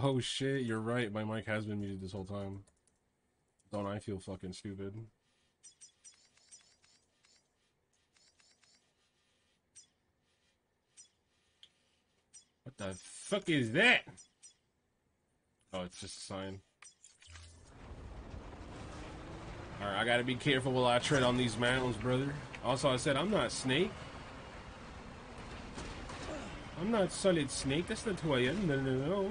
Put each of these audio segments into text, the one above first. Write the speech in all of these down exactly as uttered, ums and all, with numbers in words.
Oh shit, you're right. My mic has been muted this whole time. Don't I feel fucking stupid? What the fuck is that? Oh, it's just a sign. Alright, I gotta be careful while I tread on these mountains, brother. Also, I said I'm not Snake. I'm not Solid Snake. That's not who I am. No, no, no.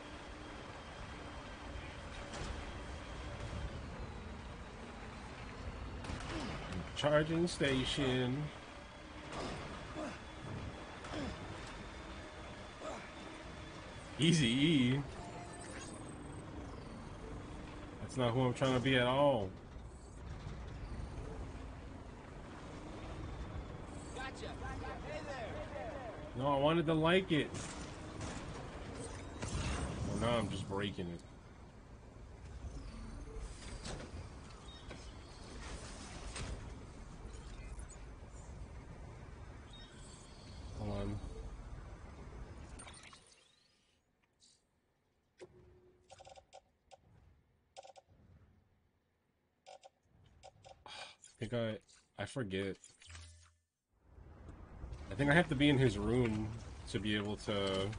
Charging station. Easy E. That's not who I'm trying to be at all. Gotcha. Hey there. No, I wanted to like it. Well, now I'm just breaking it. Hold on. I think I... I forget. I think I have to be in his room to be able to...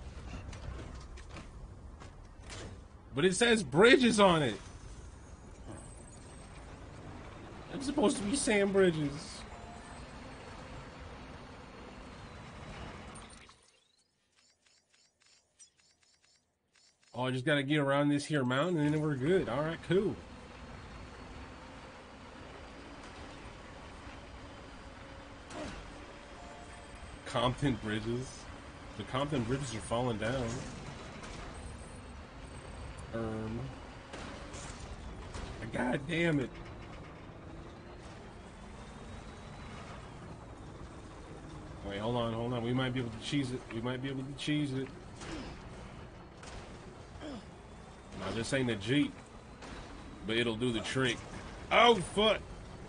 But it says Bridges on it! I'm supposed to be Sam Bridges. Oh, I just gotta get around this here mountain and then we're good. Alright, cool. Compton Bridges. The Compton Bridges are falling down. Um. God damn it. Wait, hold on, hold on. We might be able to cheese it. We might be able to cheese it. Now, this ain't a Jeep, but it'll do the trick. Oh, fuck!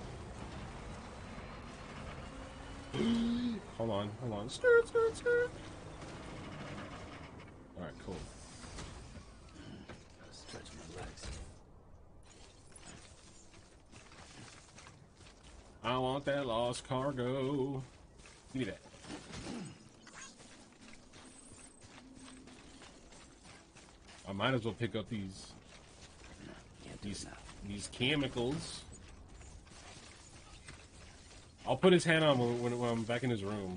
Hold on, hold on. Skirt, skirt, skirt. Alright, cool. Stretch my legs. I want that lost cargo. Give me that. I might as well pick up these these these chemicals. I'll put his hand on when, when, when I'm back in his room.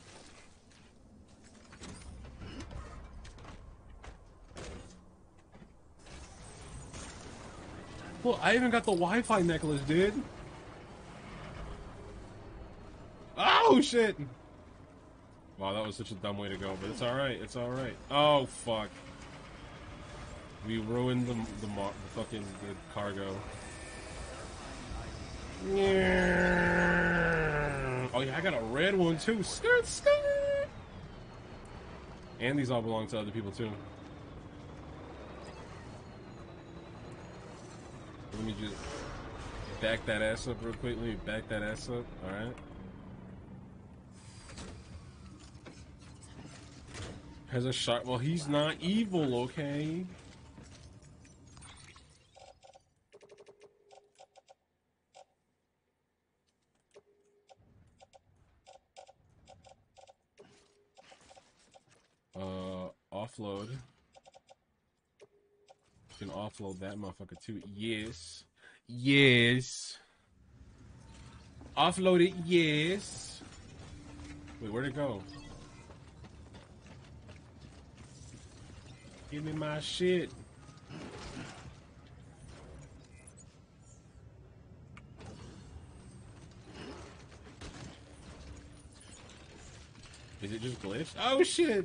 Well, I even got the Wi-Fi necklace, dude. Oh shit! Wow, that was such a dumb way to go, but it's all right. It's all right. Oh fuck! We ruined the the, the fucking the cargo. Oh yeah, I got a red one too. Skirt, skirt. And these all belong to other people too. Let me just back that ass up real quick. Let me back that ass up. All right. Has a shot. Well, he's not evil, okay? Uh, offload. You can offload that motherfucker too. Yes. Yes. Offload it, yes. Wait, where'd it go? Give me my shit. Is it just glitched? Oh shit!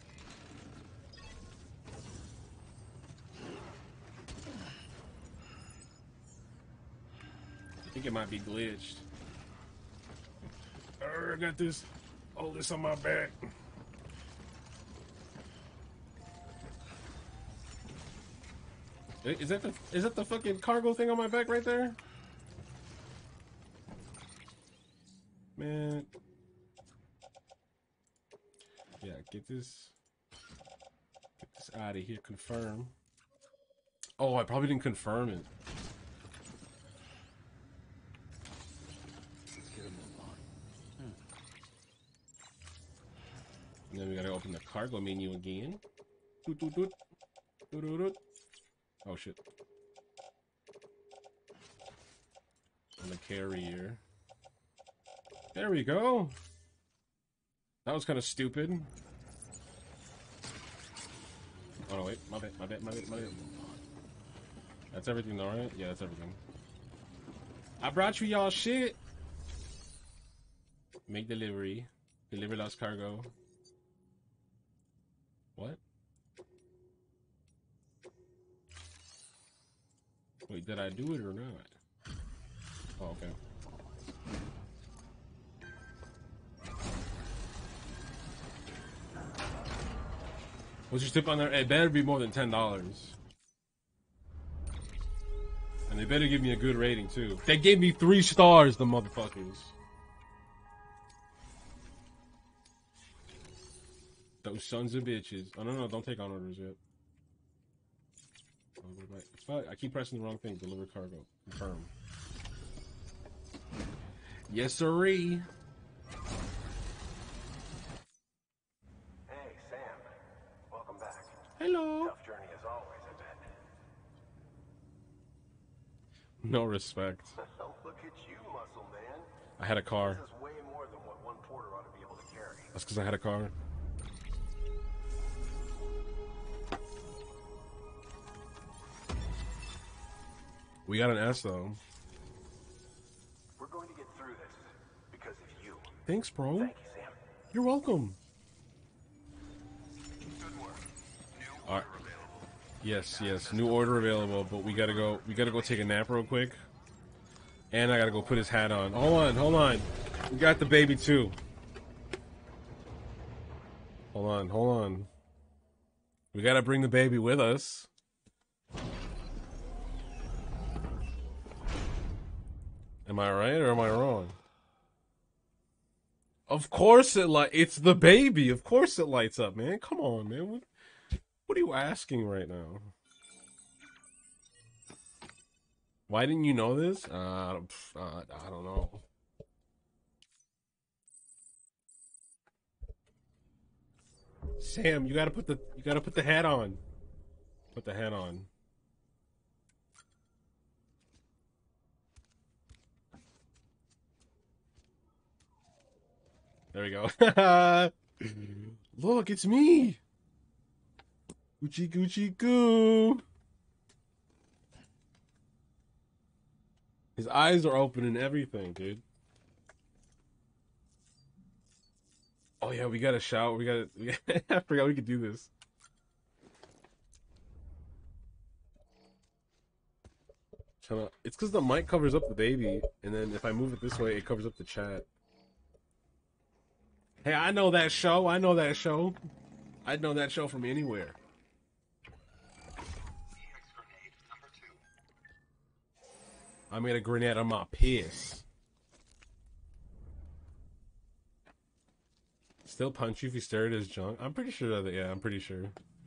I think it might be glitched. I got this. Hold this on my back. Is that the is that the fucking cargo thing on my back right there? Man. Yeah, get this. Get this It's out of here. Confirm. Oh, I probably didn't confirm it. Let's get a move on. Hmm. And then we gotta open the cargo menu again. Doot, doot, doot. Doot, doot, doot. Oh shit. On the carrier. There we go. That was kind of stupid. Oh no, wait, my bad, my bad, my bad, my bad. That's everything, all right? Yeah, that's everything. I brought you y'all shit. Make delivery. Deliver lost cargo. What? Wait, did I do it or not? Oh, okay. What's your tip on there? It better be more than ten dollars. And they better give me a good rating, too. They gave me three stars, the motherfuckers. Those sons of bitches. Oh, no, no, don't take on orders yet. Oh, wait, wait. Fuck, I keep pressing the wrong thing. Deliver cargo. Confirm. Yes, sirree. Hey, Sam. Welcome back. Hello. Tough journey as always, I bet. No respect. Look at you, muscle man. I had a car. This is way more than what one porter ought to be able to carry. That's because I had a car. We got an S, though. We're going to get through this because of you. Thanks, bro. Thank you, Sam. You're welcome. Good work. New All right. order available. Yes, yes. New order available, but we gotta go. We gotta go take a nap real quick. And I gotta go put his hat on. Hold on, hold on. We got the baby too. Hold on, hold on. We gotta bring the baby with us. Am I right or am I wrong? Of course it light. It's the baby. Of course it lights up, man. Come on, man. What, what are you asking right now? Why didn't you know this? Uh, uh, I don't know. Sam, you gotta put the you gotta put the hat on. Put the hat on. There we go. Look, it's me. Gucci Gucci Goo. His eyes are open and everything, dude. Oh yeah, we got to shout. We got to. I forgot we could do this. It's because the mic covers up the baby, and then if I move it this way, it covers up the chat. Hey, I know that show. I know that show. I'd know that show from anywhere. I made a grenade on my piss. Still punch you if you stare at his junk? I'm pretty sure that, yeah, I'm pretty sure.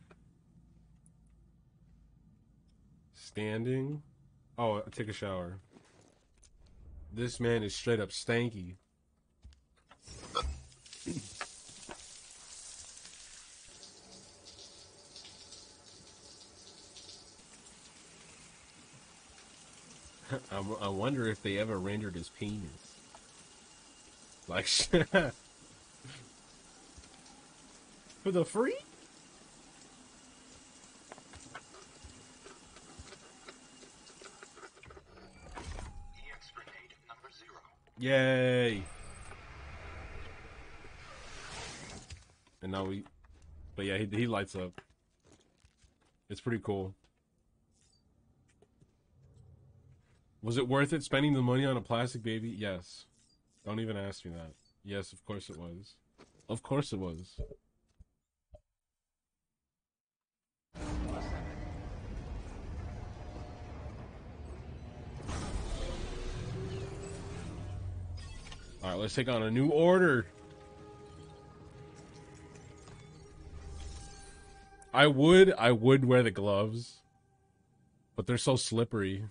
Standing. Oh, take a shower. This man is straight up stanky. I, I wonder if they ever rendered his penis. Like, for the free? E X grenade number zero. Yay! And now we, but yeah, he, he lights up. It's pretty cool. Was it worth it spending the money on a plastic baby? Yes. Don't even ask me that. Yes, of course it was. Of course it was. Alright, let's take on a new order. I I would, I would wear the gloves, but they're so slippery.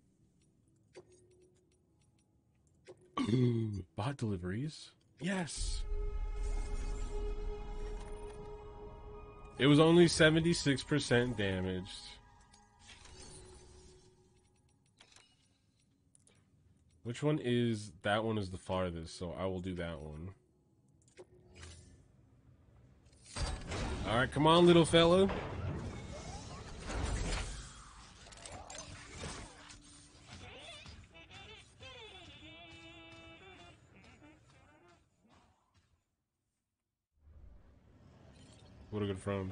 Bot deliveries? Yes. It was only seventy-six percent damaged. Which one is... That one is the farthest, so I will do that one. Alright, come on, little fella. What a good friend.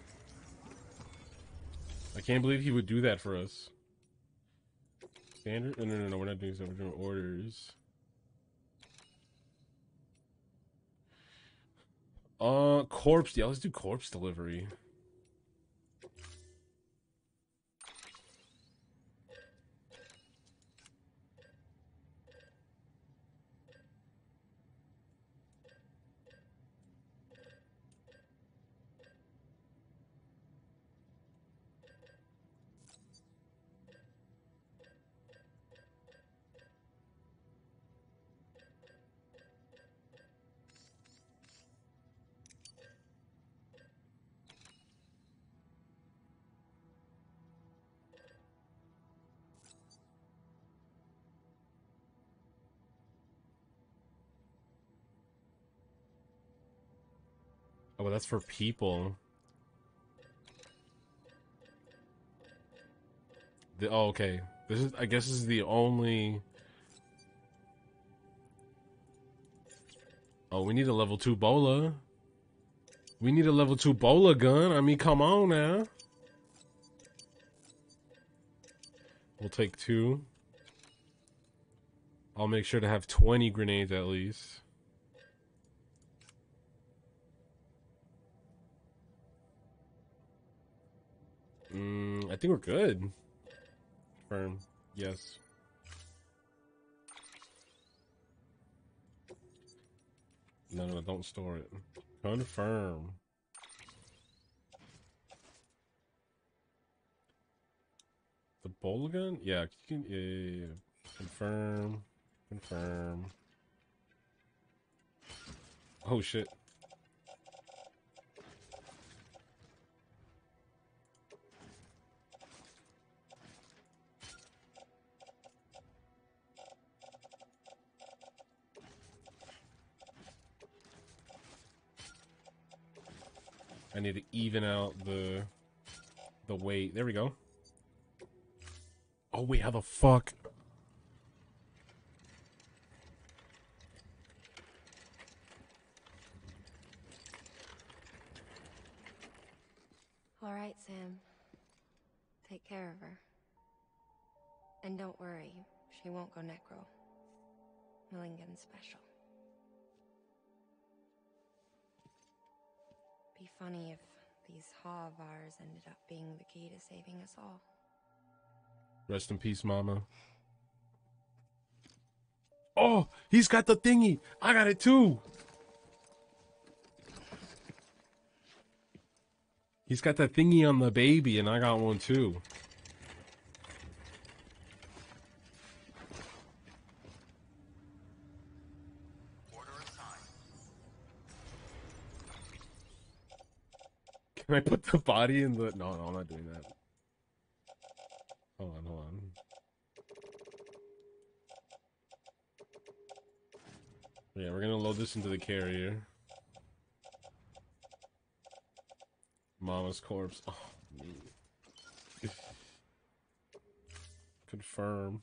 I can't believe he would do that for us. Standard? No, no, no, no, we're not doing so. We're doing orders. Uh, corpse. Yeah, let's do corpse delivery. Oh, well, that's for people. The, oh, okay. This is, I guess this is the only... Oh, we need a level two bola. We need a level two bola gun. I mean, come on now. We'll take two. I'll make sure to have twenty grenades at least. Mm, I think we're good. Confirm. Yes. No, no, don't store it. Confirm. The bola gun? Yeah, you can, yeah, yeah, yeah. Confirm. Confirm. Oh shit. I need to even out the the weight. There we go. Oh wait, how the fuck? All right, Sam. Take care of her. And don't worry, she won't go necro. Millingen's special. Be funny if these Ha of ours ended up being the key to saving us all. Rest in peace, mama. Oh, he's got the thingy. I got it too. He's got that thingy on the baby, and I got one too. Can I put the body in the... No, no, I'm not doing that. Hold on, hold on. Yeah, we're gonna load this into the carrier. Mama's corpse. Oh, man. Confirm.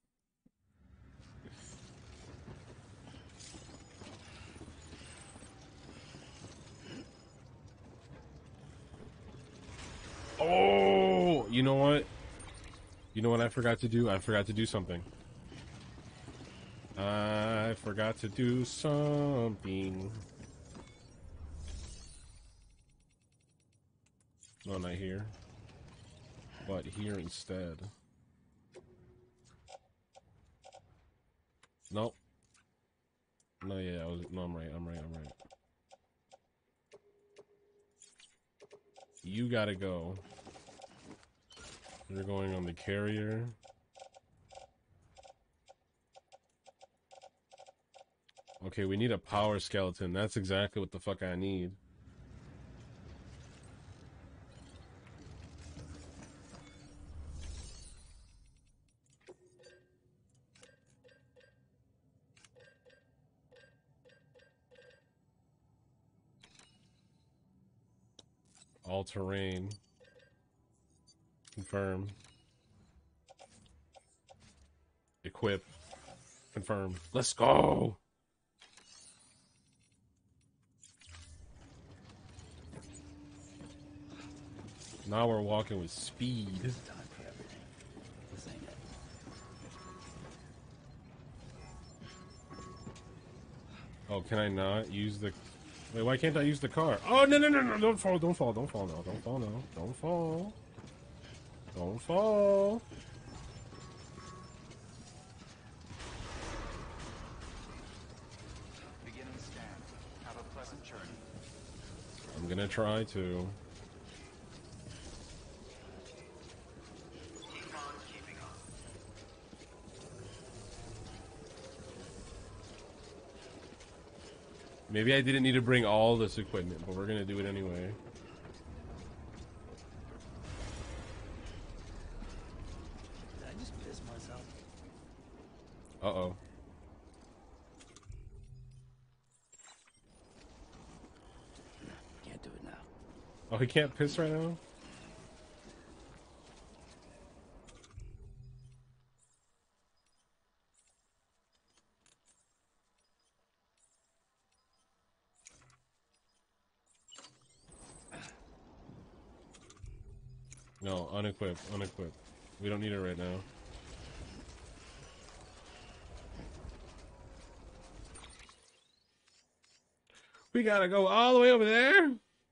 Oh, you know what? You know what I forgot to do? I forgot to do something. I forgot to do something. No, not here. But here instead. Nope. No, yeah, I was. No, I'm right. I'm right. I'm right. You gotta go. You're going on the carrier. Okay, we need a power skeleton. That's exactly what the fuck I need. All terrain. Confirm. Equip. Confirm. Let's go! Now we're walking with speed. Time for everything. This ain't it. Oh, can I not use the... Wait, why can't I use the car? Oh, no, no, no, no, don't fall, don't fall, don't fall now, don't fall now, don't fall. Don't fall. Begin and stand. Have a pleasant journey. I'm gonna try to. Keep on keeping on. Maybe I didn't need to bring all this equipment, but we're gonna do it anyway. Did I just piss myself? Uh-oh. Can't do it now. Oh, he can't piss right now? No, unequip, unequip. We don't need it right now. We gotta go all the way over there?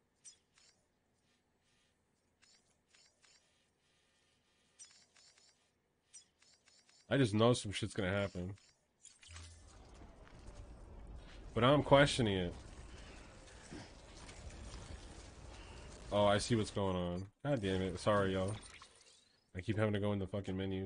I just know some shit's gonna happen. But I'm questioning it. Oh, I see what's going on. God damn it. Sorry, y'all. I keep having to go in the fucking menu.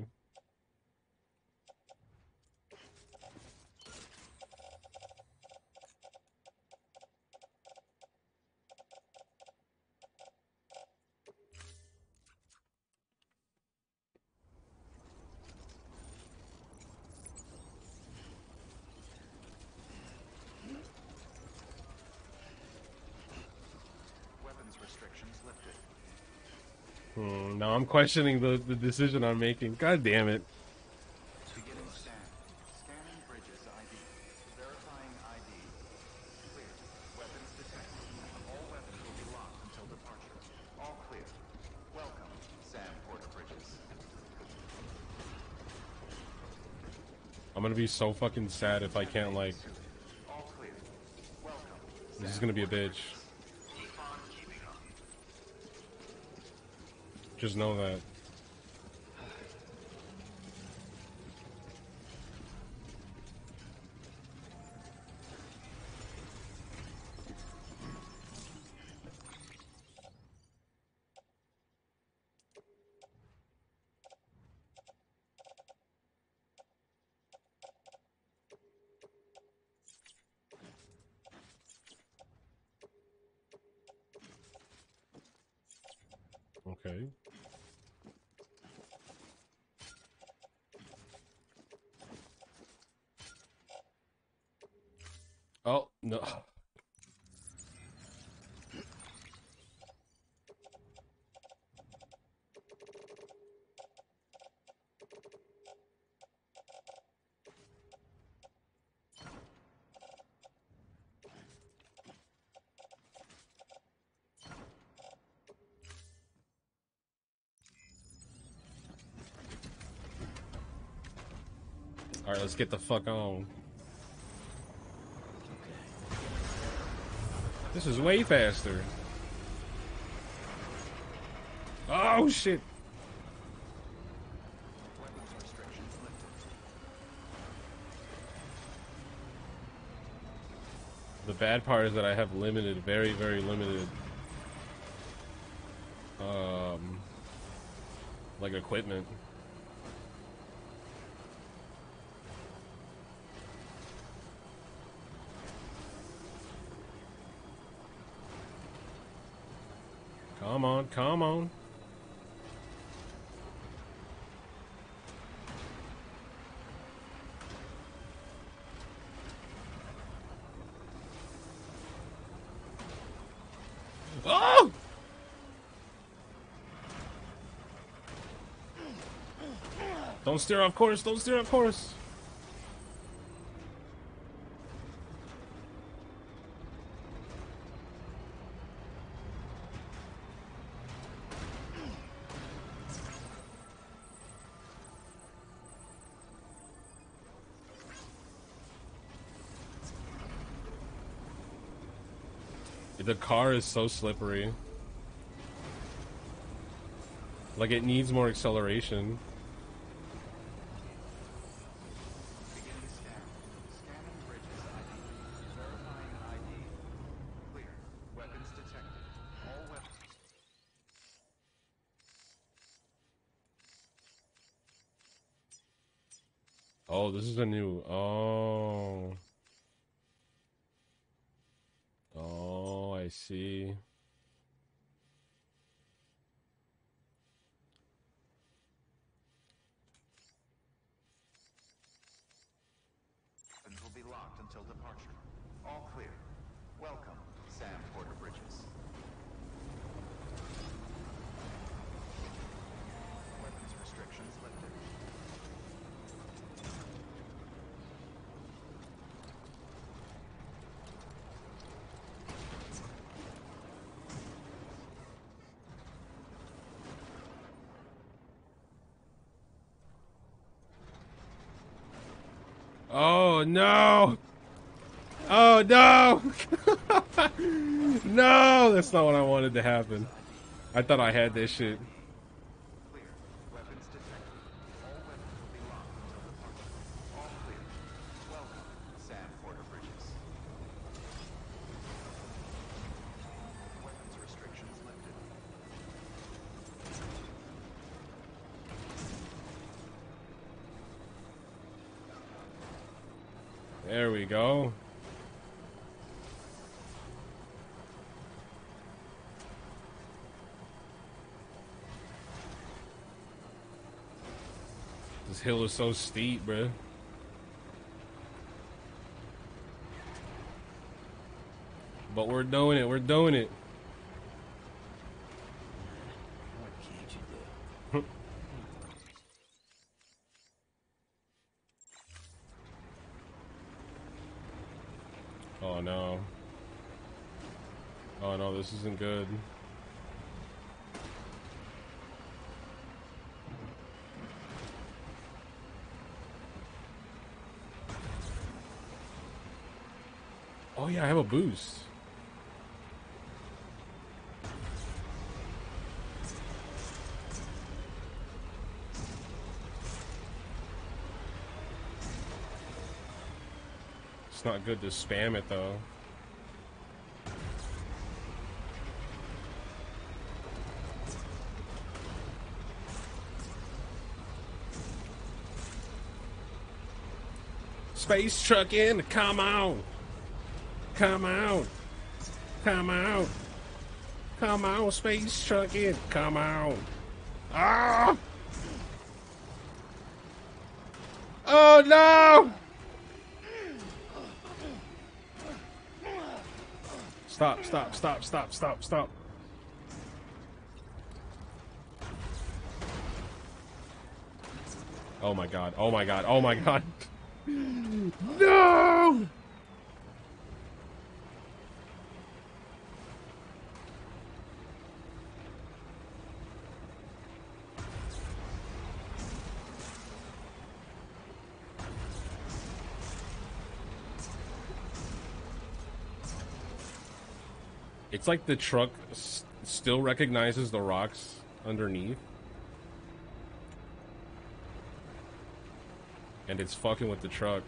Weapons restrictions lifted. Hmm, now I'm questioning the, the decision I'm making. God damn it. Beginning scan. Scanning bridges I D. Verifying I D. Clear. Weapons detected. All weapons will be locked until departure. All clear. Welcome, Sam Porter Bridges. I'm gonna be so fucking sad if I can't, like... All clear. Welcome. This is gonna be a bitch. Keep on keeping on. Just know that. Okay. Oh, no. Alright, let's get the fuck on. This is way faster. Oh, shit. Weapons restrictions lifted. The bad part is that I have limited, very, very limited Like equipment. Come on, come on. Oh! Don't steer off course, don't steer off course. The car is so slippery. Like, it needs more acceleration. Beginning scan. Scanning bridges I D. Verifying I D. Clear. Weapons detected. All weapons. Oh, this is a new... Oh. Oh, I see. Weapons will be locked until departure. All clear. Welcome, Sam Porter Bridges. Weapons restrictions lifted. Oh, no! Oh, no! No! That's not what I wanted to happen. I thought I had this shit. Clear. Weapons detected. All weapons will be locked until departure. All clear. Welcome, Sam Porter Bridges. Weapons restrictions lifted. There we go. This hill is so steep, bruh. But we're doing it, we're doing it. What can't you do? Oh no. Oh no, this isn't good. Oh yeah, I have a boost. It's not good to spam it though. Space trucking, come on. Come on. Come on. Come on, space trucking, come on. Ah! Oh no! Stop, stop, stop, stop, stop, stop. Oh my god, oh my god, oh my god. No! It's like the truck s still recognizes the rocks underneath. And it's fucking with the truck.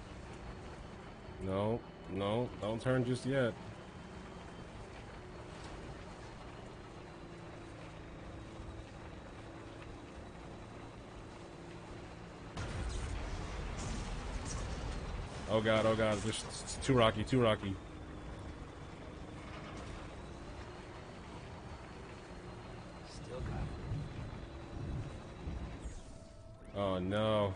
No, no, don't turn just yet. Oh god, oh god, this is too rocky, too rocky. Still got it. Oh no.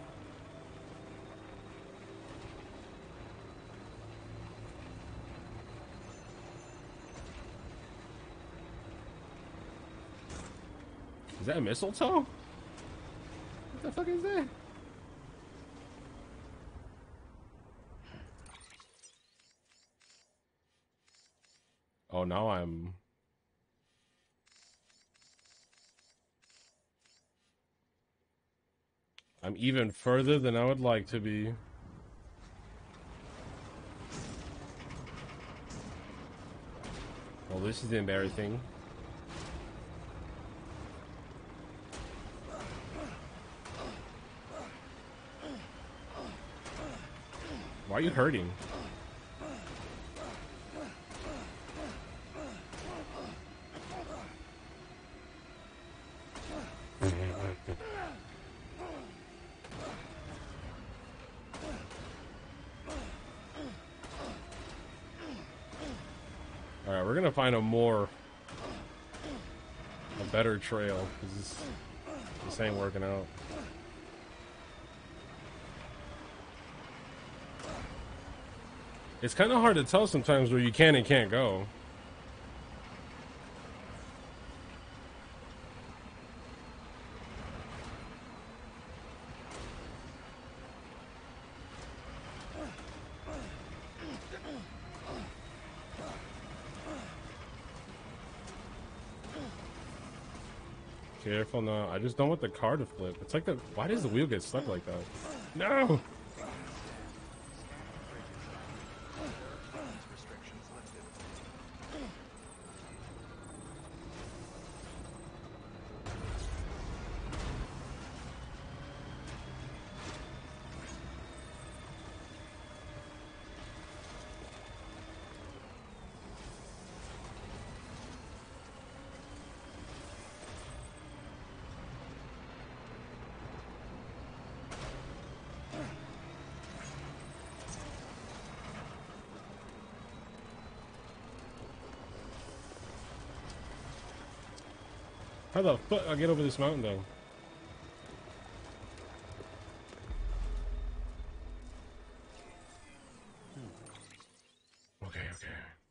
Is that mistletoe? What the fuck is that? Oh, now I'm... I'm even further than I would like to be. Oh, this is embarrassing. Why are you hurting? Alright, we're gonna find a more... a better trail, because this, this ain't working out. It's kind of hard to tell sometimes where you can and can't go. Careful now. I just don't want the car to flip. It's like the... Why does the wheel get stuck like that? No! How the fuck I get over this mountain though? Okay, okay.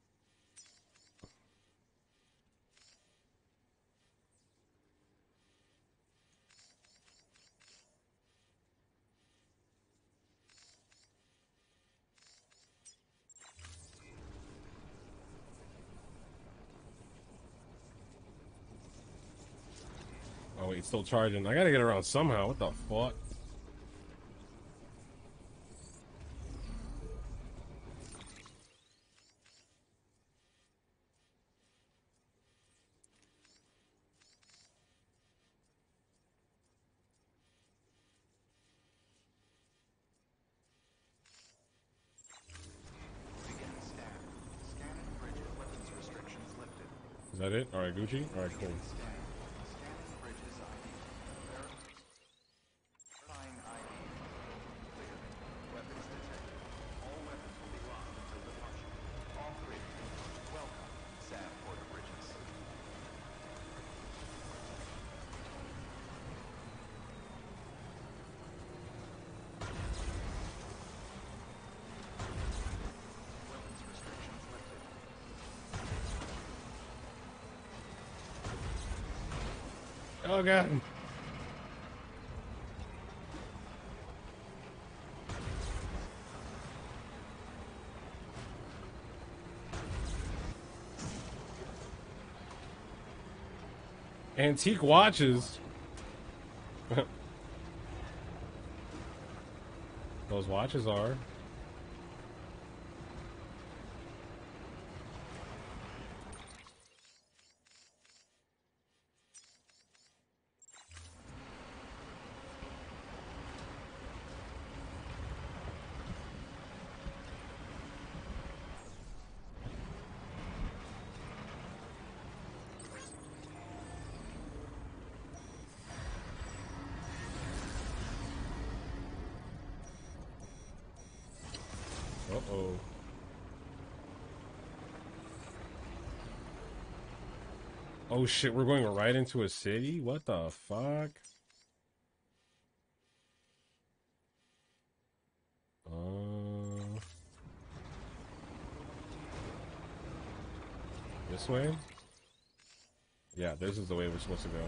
Oh wait, it's still charging. I gotta get around somehow. What the fuck? Is that it? Alright, Gucci? Alright, cool. Oh god. Antique watches. Those watches are. Uh-oh. Oh shit, we're going right into a city? What the fuck? Uh... This way? Yeah, this is the way we're supposed to go.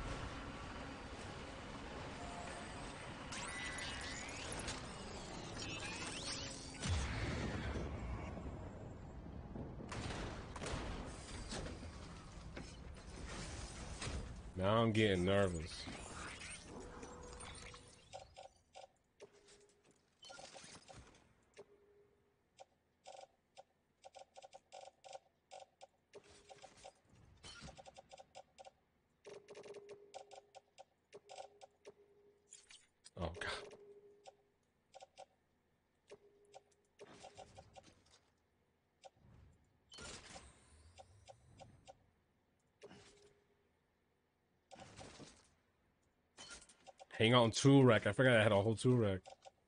Now I'm getting nervous. Oh god. Hang on, tool rack. I forgot I had a whole tool rack.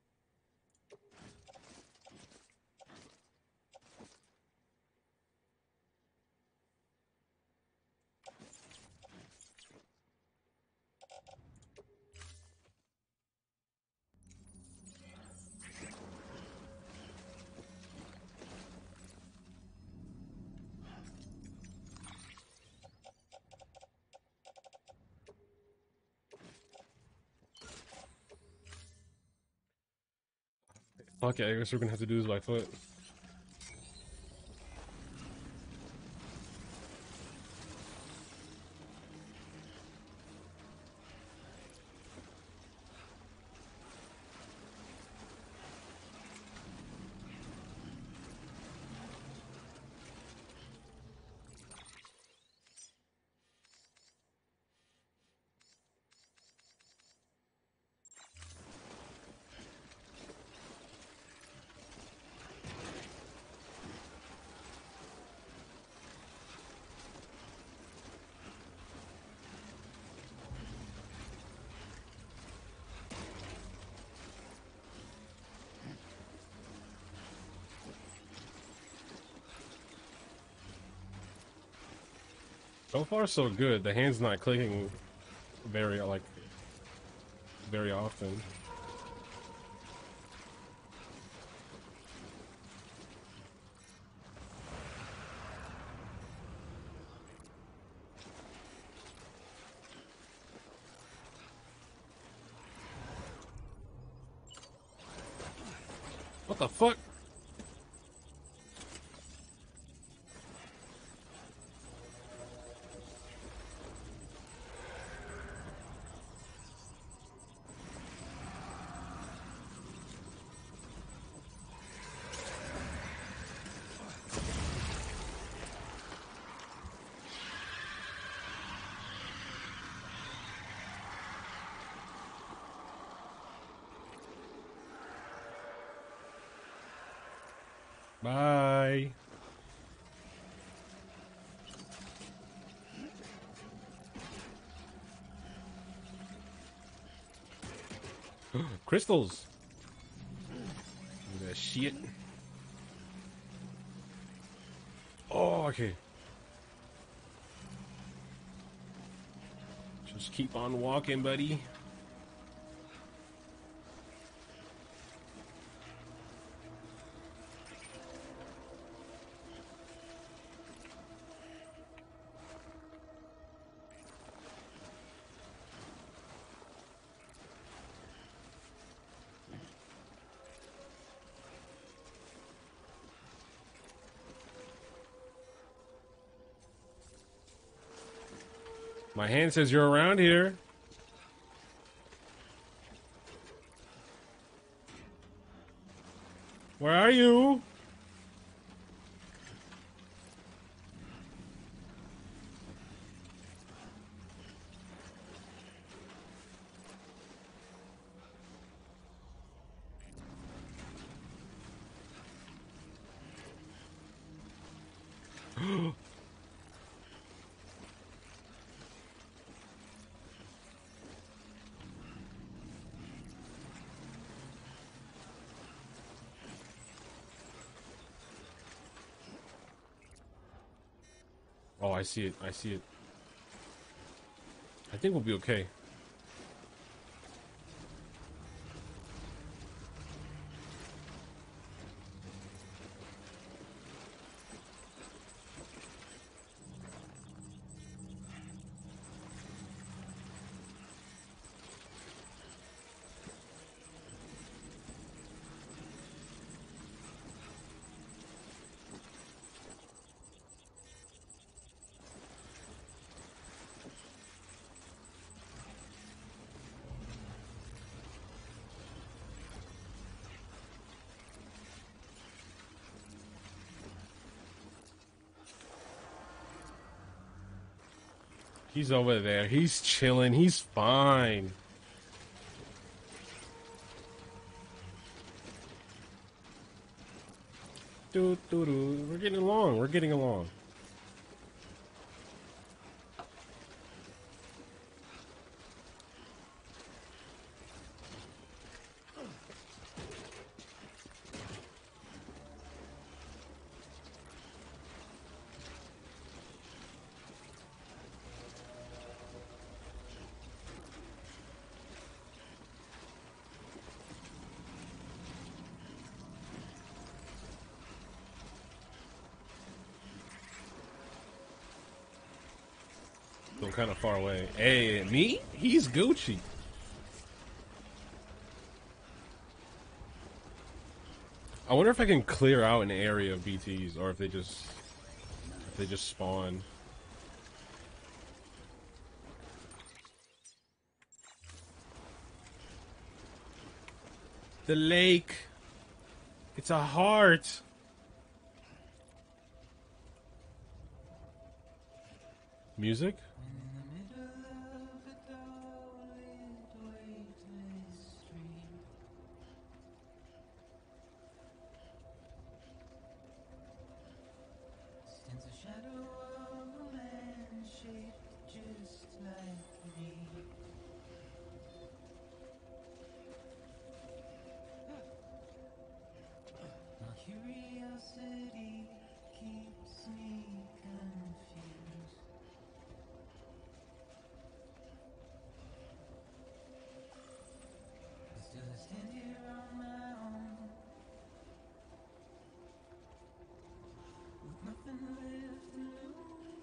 Fuck it, I guess we're gonna have to do this by foot. So far, so good. The hand's not clicking very, like, very often. What the fuck? Bye. Crystals. That shit. Oh, okay. Just keep on walking, buddy. My hand says you're around here. Where are you? Oh, I see it. I see it. I think we'll be okay. He's over there. He's chilling. He's fine. Doo, doo, doo. We're getting along. We're getting along. I'm kind of far away. Hey, me? He's Gucci. I wonder if I can clear out an area of B Ts, or if they just, if they just spawn. The lake. It's a heart. Music? Curiosity keeps me confused. But still I stand here on my own, with nothing left to lose.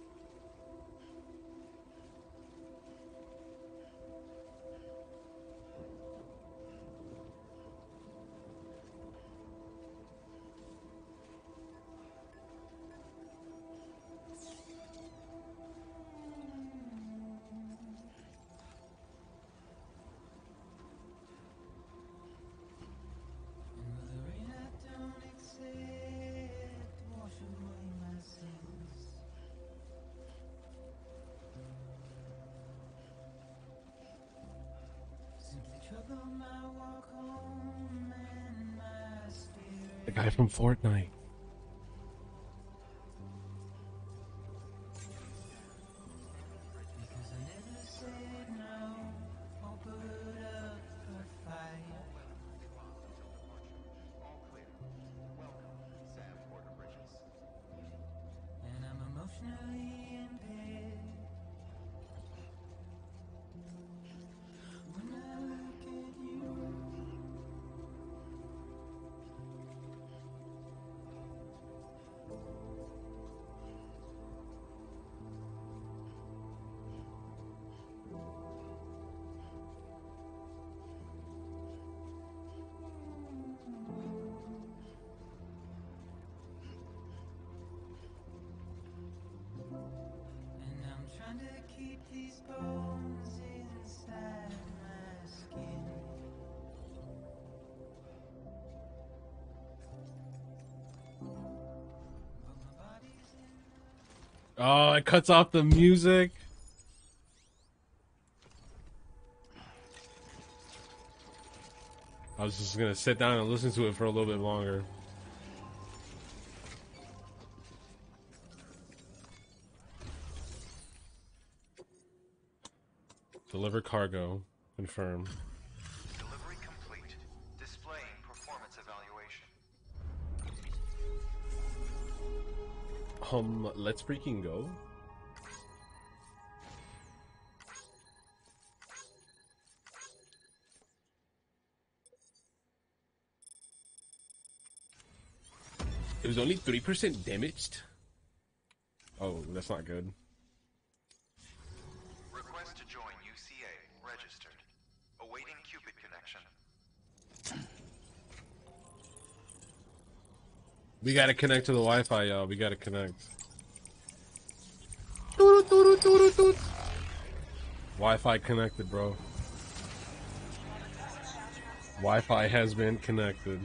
The guy from Fortnite. Because I never said no, or put up a fight. All clear. Welcome, Sam Porter Bridges. And I'm emotionally impaired. When I look at you, and I'm trying to keep these bones inside my skin. But my body's in Oh, it cuts off the music. I was just gonna sit down and listen to it for a little bit longer. Deliver cargo. Confirm. Delivery complete. Displaying performance evaluation. Um, let's freaking go. was only three percent damaged. Oh, that's not good. Request to join U C A. Registered. Awaiting qubit connection. We gotta connect to the Wi-Fi, y'all. We gotta connect. Wi-Fi connected, bro. Wi-Fi has been connected.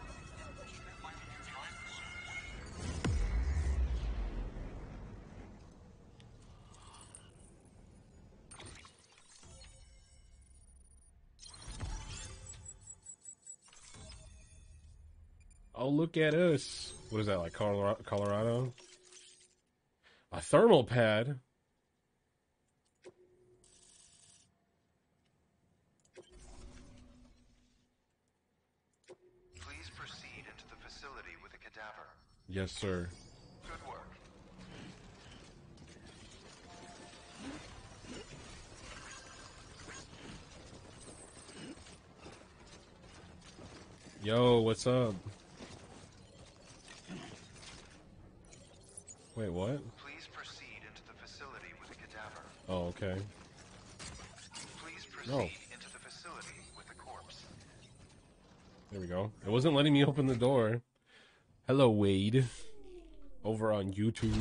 Oh, look at us. What is that, like Colorado? Colorado? A thermal pad? Please proceed into the facility with a cadaver. Yes, sir. Good work. Yo, what's up? Wait, what? Please proceed into the facility with a cadaver. Oh, okay. Please proceed No. into the facility with a corpse. There we go. It wasn't letting me open the door. Hello, Wade. Over on YouTube.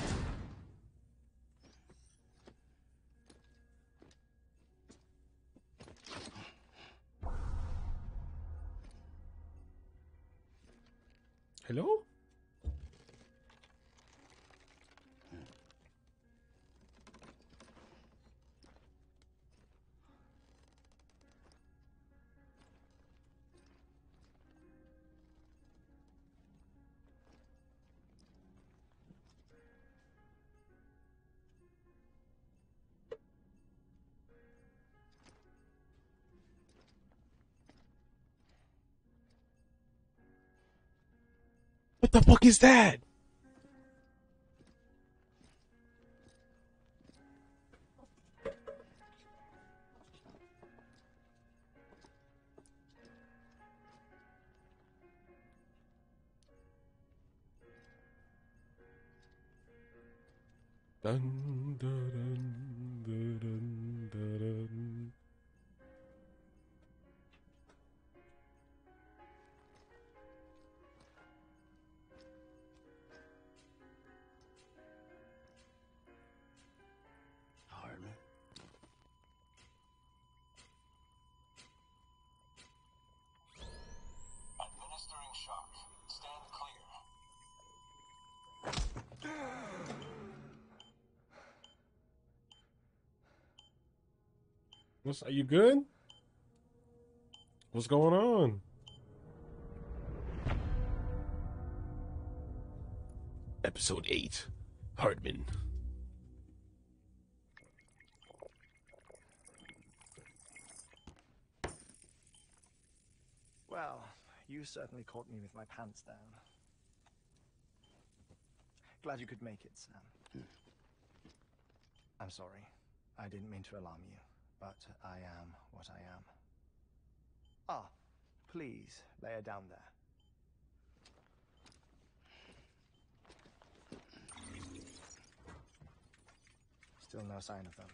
Hello? What the fuck is that? Dun, dun, dun, dun, dun, dun, dun. Hardman. Administering shock. Stand clear. What's, are you good? What's going on? Episode eight. Hardman. Well, you certainly caught me with my pants down. Glad you could make it, Sam. I'm sorry. I didn't mean to alarm you, but I am what I am. Ah, please, lay her down there. Still no sign of them.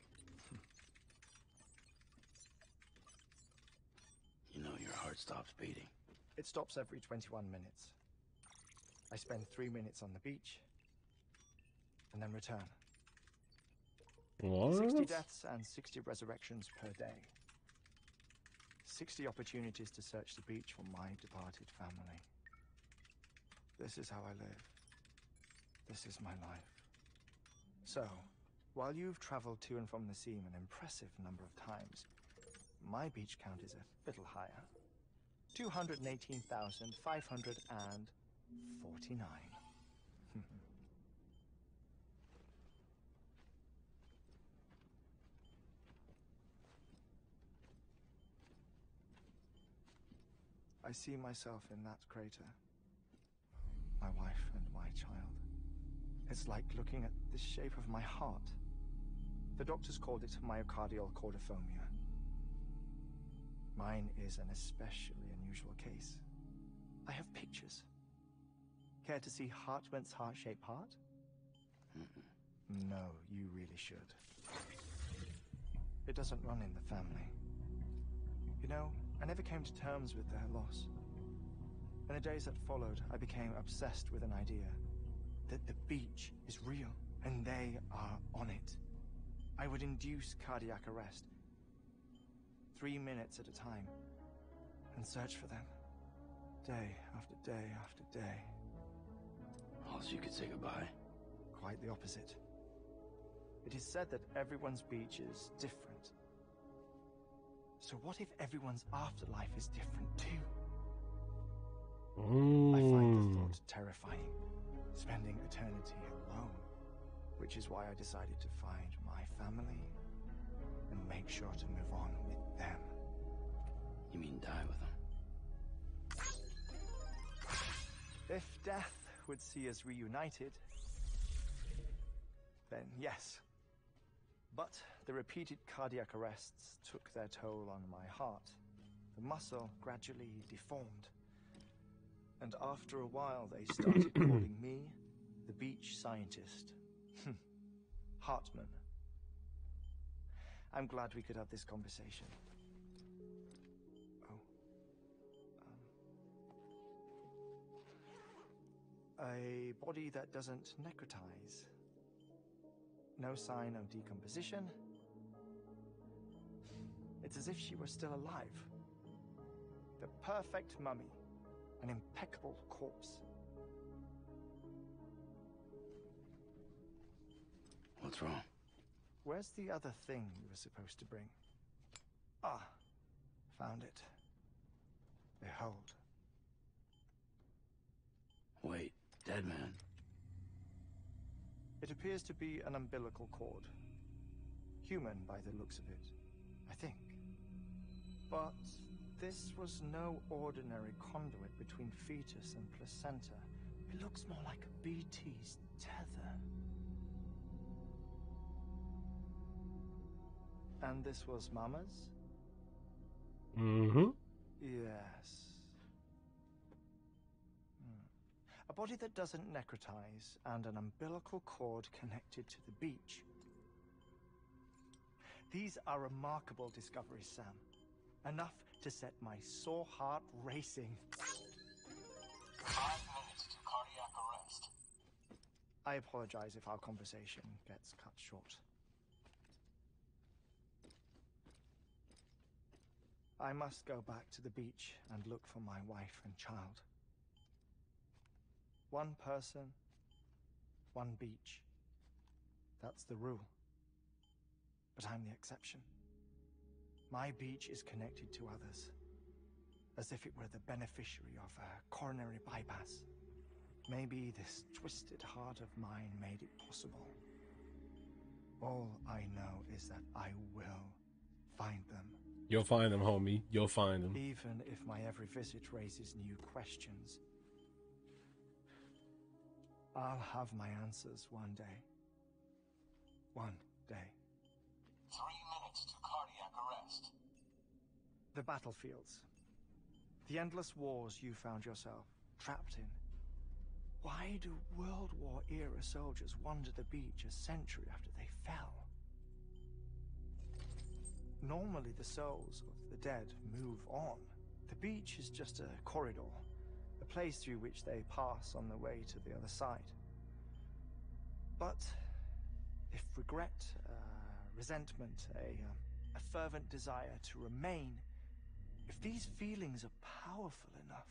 You know your heart stops beating. It stops every twenty-one minutes. I spend three minutes on the beach, and then return. What? sixty deaths and sixty resurrections per day. sixty opportunities to search the beach for my departed family. This is how I live. This is my life. So, while you've traveled to and from the sea an impressive number of times, my beach count is a little higher. two hundred eighteen thousand five hundred forty-nine. I see myself in that crater. My wife and my child. It's like looking at the shape of my heart. The doctors called it myocardial cordophobia. Mine is an especially unusual case. I have pictures. care to see Hartman's heart-shaped heart? Mm-mm. No, you really should. It doesn't run in the family. You know, I never came to terms with their loss. In the days that followed, I became obsessed with an idea that the beach is real, and they are on it. I would induce cardiac arrest, three minutes at a time, and search for them, day after day after day. Also, you could say goodbye. Quite the opposite. It is said that everyone's beach is different. So what if everyone's afterlife is different too? Mm. I find the thought terrifying, spending eternity alone, which is why I decided to find my family and make sure to move on with them. You mean die with them? If death would see us reunited, then yes. But the repeated cardiac arrests took their toll on my heart. The muscle gradually deformed. And after a while, they started calling me the beach scientist. Hartman. I'm glad we could have this conversation. Oh. Um. A body that doesn't necrotize. No sign of decomposition. It's as if she were still alive. The perfect mummy. An impeccable corpse. What's wrong? Where's the other thing you were supposed to bring? Ah, found it. Behold. Wait, dead man. It appears to be an umbilical cord. Human by the looks of it, I think. But this was no ordinary conduit between fetus and placenta. It looks more like a B T's tether. And this was Mama's? Mm-hmm. Yes. Hmm. A body that doesn't necrotize and an umbilical cord connected to the beach. These are remarkable discoveries, Sam. Enough to set my sore heart racing. Five minutes to cardiac arrest. I apologize if our conversation gets cut short. I must go back to the beach and look for my wife and child. One person, one beach. That's the rule. But I'm the exception. My beach is connected to others, as if it were the beneficiary of a coronary bypass. Maybe this twisted heart of mine made it possible. All I know is that I will find them. You'll find them, homie. You'll find them. Even if my every visit raises new questions, I'll have my answers one day. One day. Three minutes to cardiac arrest. The battlefields. The endless wars you found yourself trapped in. Why do World War era soldiers wander the beach a century after they fell? Normally the souls of the dead move on. The beach is just a corridor, a place through which they pass on the way to the other side. But if regret, uh, resentment, a, um, a fervent desire to remain, if these feelings are powerful enough,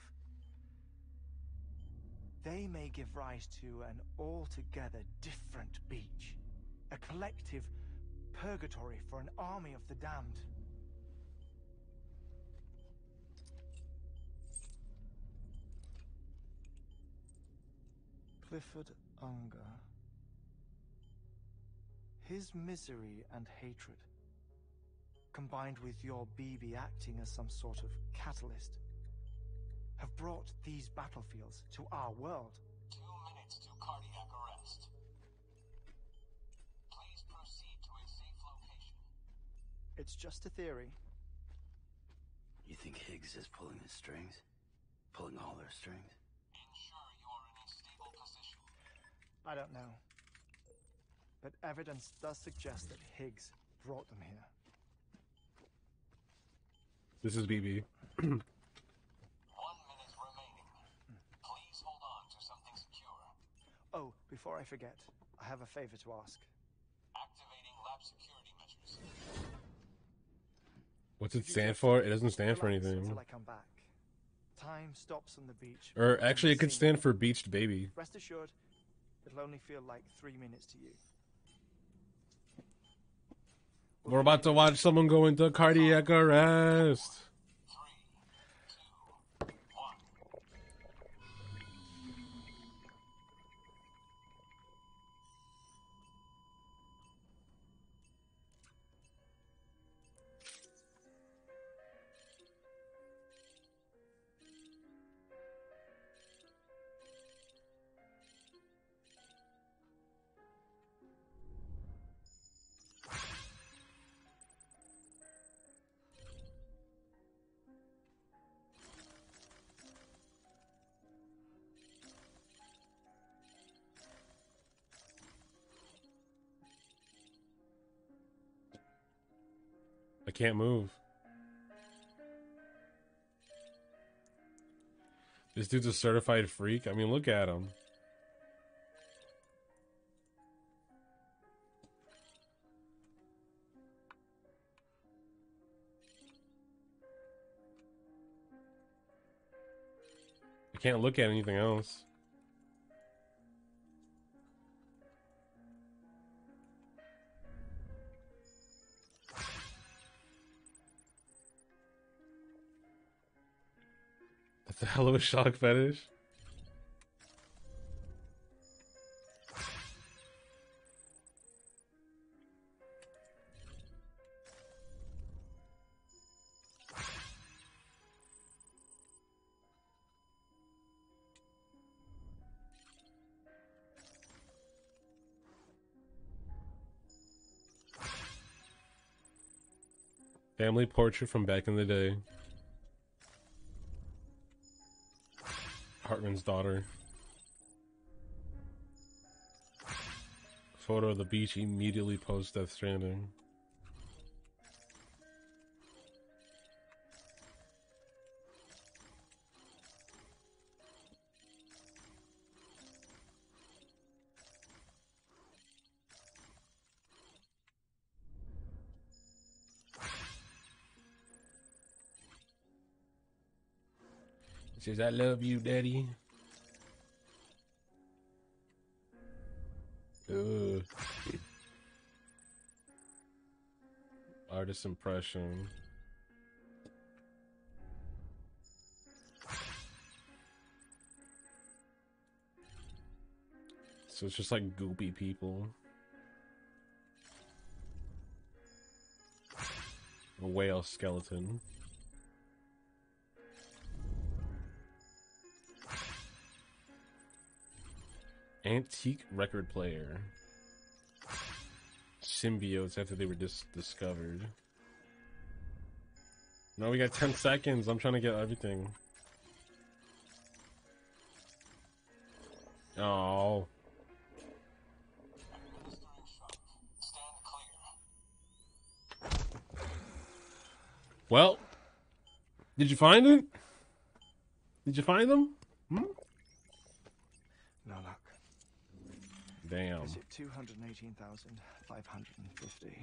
they may give rise to an altogether different beach, a collective purgatory for an army of the damned. Clifford Unger. His misery and hatred, combined with your B B acting as some sort of catalyst, have brought these battlefields to our world. Two minutes to cardiac arrest. Please proceed to a safe location. It's just a theory. You think Higgs is pulling his strings? Pulling all their strings? Ensure you are in a state I don't know. But evidence does suggest that Higgs brought them here. This is B B. One minute remaining. Please hold on to something secure. Oh, before I forget, I have a favor to ask. Activating lab security measures. What's it stand for? It doesn't stand for Relax anything. until I come back. Time stops on the beach. Or actually, it could Sing. stand for beached baby. Rest assured, it'll only feel like three minutes to you. We're about to watch someone go into cardiac arrest. I can't move. This dude's a certified freak. I mean, look at him. I can't look at anything else. That's a hell of a shock fetish. Family portrait from back in the day. Hartman's daughter. Photo of the beach immediately post Death Stranding. It says, I love you, Daddy. Ugh. Artist impression. So it's just like goopy people. A whale skeleton. Antique record player. Symbiotes after they were dis discovered. No, we got ten seconds. I'm trying to get everything. Oh. Well, did you find it? Did you find them? Hmm? No luck. Damn. Is it two hundred eighteen thousand five hundred fifty?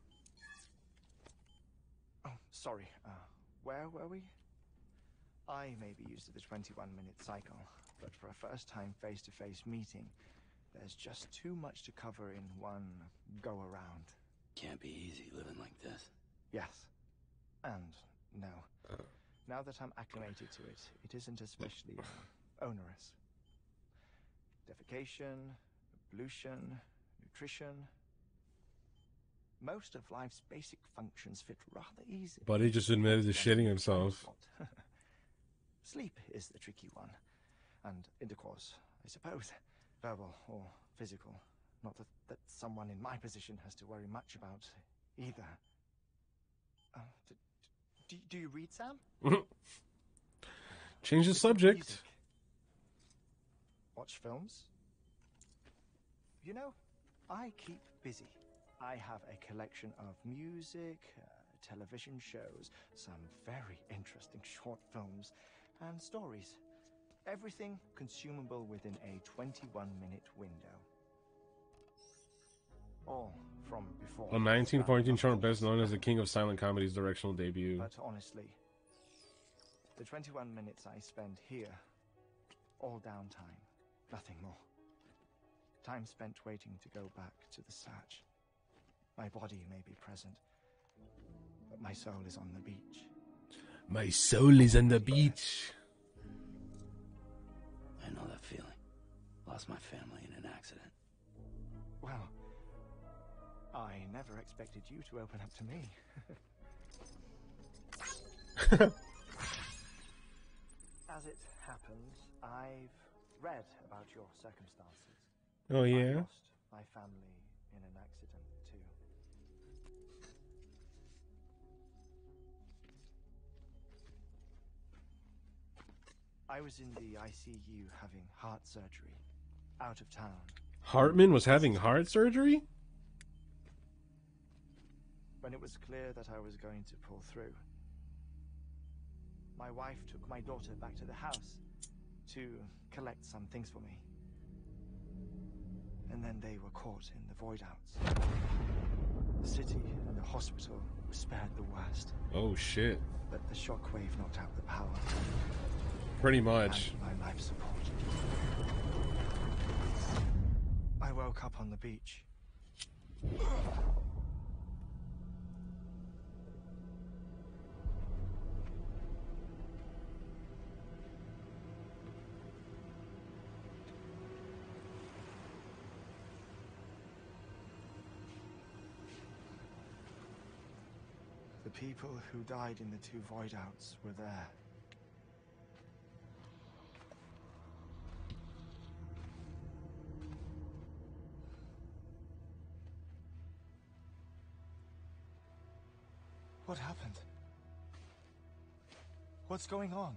Oh, sorry. Uh, where were we? I may be used to the twenty-one minute cycle, but for a first-time face-to-face meeting, there's just too much to cover in one go-around. Can't be easy living like this. Yes. And no. Now that I'm acclimated to it, it isn't especially uh, onerous. Defecation, ablution, nutrition. Most of life's basic functions fit rather easily. But he just admitted to shitting himself. Sleep is the tricky one. And intercourse, I suppose. Verbal or physical. Not that, that someone in my position has to worry much about either. Uh, do, do, do you read, Sam? Change the subject. Music. Watch films? you know, I keep busy. I have a collection of music, uh, television shows, some very interesting short films, and stories. Everything consumable within a twenty-one minute window. All from before. A nineteen fourteen of short, best course. known as the king of silent comedy's directional debut. But honestly, the twenty-one minutes I spend here, all downtime, nothing more. Time spent waiting to go back to the Satch. My body may be present, but my soul is on the beach. My soul is on the beach. I know that feeling. Lost my family in an accident. Well, I never expected you to open up to me. As it happens, I've read about your circumstances. Oh, I yeah? lost my family in an accident, too. I was in the I C U having heart surgery, out of town. Hartman was having heart surgery? When it was clear that I was going to pull through, my wife took my daughter back to the house to collect some things for me. And then they were caught in the void outs. The city and the hospital were spared the worst, Oh, shit. but the shockwave knocked out the power Pretty much. and my life support. I woke up on the beach. The people who died in the two void outs were there. What happened? What's going on?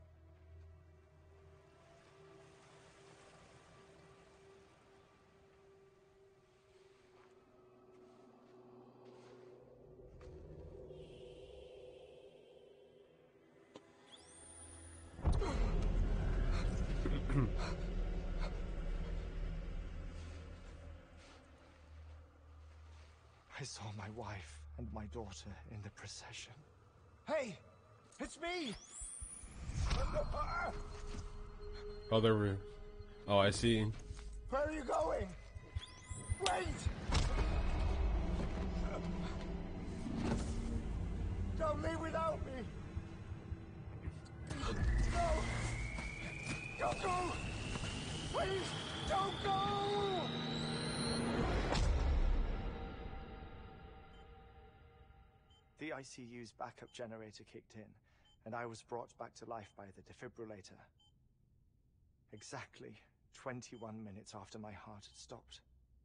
I saw my wife and my daughter in the procession. Hey! It's me! Oh, there were. Oh, I see. Where are you going? Wait! Don't leave without me! No! Don't go! Please, don't go! The I C U's backup generator kicked in, and I was brought back to life by the defibrillator. Exactly twenty-one minutes after my heart had stopped.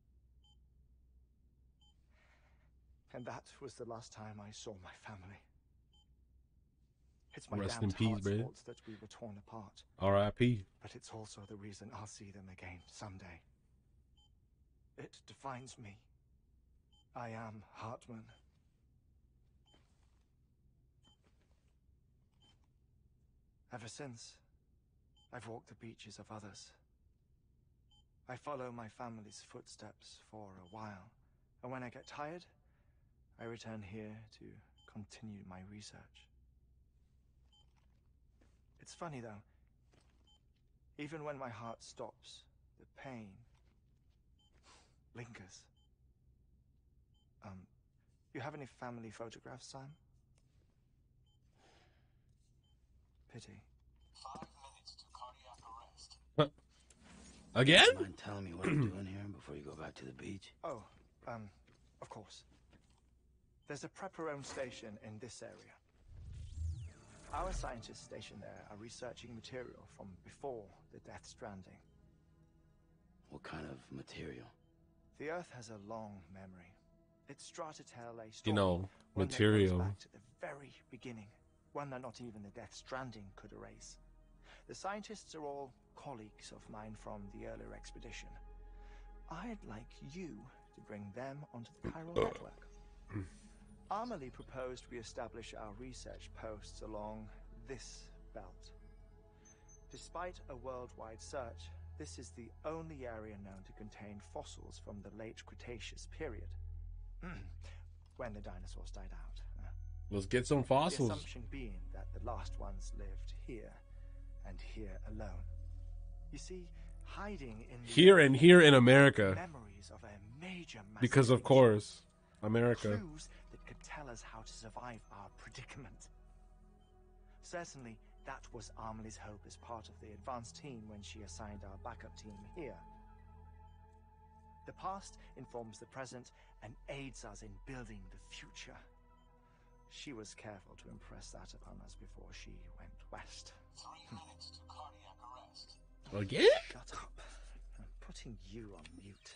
And that was the last time I saw my family. It's my Rest damned in peace, heart's brother. fault that we were torn apart, R I P but it's also the reason I'll see them again someday. It defines me. I am Hartman. Ever since, I've walked the beaches of others. I follow my family's footsteps for a while, and when I get tired, I return here to continue my research. It's funny though, even when my heart stops, the pain lingers. Um, you have any family photographs, Sam? Pity. Five minutes to cardiac arrest. again. Mind telling me what I'm doing here before you go back to the beach? Oh, um, of course. There's a Preparome station in this area. Our scientists stationed there are researching material from before the Death Stranding. What kind of material? The Earth has a long memory. It's trying to tell a story. You know, one that goes material. back to the very beginning. One that not even the Death Stranding could erase. The scientists are all colleagues of mine from the earlier expedition. I'd like you to bring them onto the chiral network. Amelie proposed we establish our research posts along this belt. Despite a worldwide search, this is the only area known to contain fossils from the late Cretaceous period, when the dinosaurs died out. Uh, Let's get some the fossils. assumption being that the last ones lived here, and here alone. You see, hiding in the Here and here in America. memories of a major Because of massive course, America. clues that could tell us how to survive our predicament. Certainly, that was Amelie's hope as part of the advanced team when she assigned our backup team here. The past informs the present and aids us in building the future. She was careful to impress that upon us before she went west. Three minutes to cardiac arrest. Again? Shut up. I'm putting you on mute.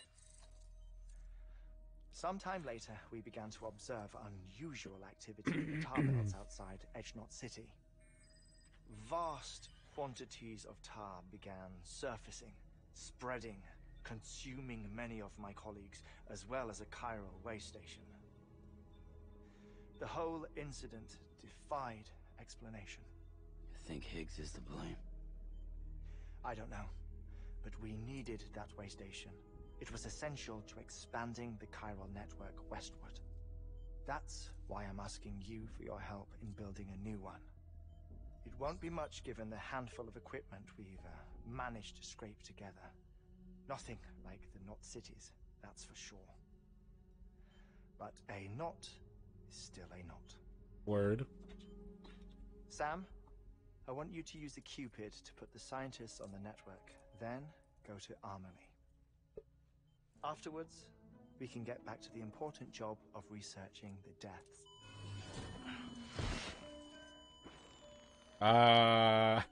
Sometime later, we began to observe unusual activity in the tar beds outside Edgenot City. Vast quantities of tar began surfacing, spreading, consuming many of my colleagues, as well as a chiral waste station. The whole incident defied explanation. You think Higgs is to blame? I don't know, but we needed that way station. It was essential to expanding the chiral network westward. That's why I'm asking you for your help in building a new one. It won't be much given the handful of equipment we've uh, managed to scrape together. Nothing like the Knot cities, that's for sure. But a knot is still a knot. Word. Sam, I want you to use the Cupid to put the scientists on the network, then go to Amelie. Afterwards, we can get back to the important job of researching the deaths. Uh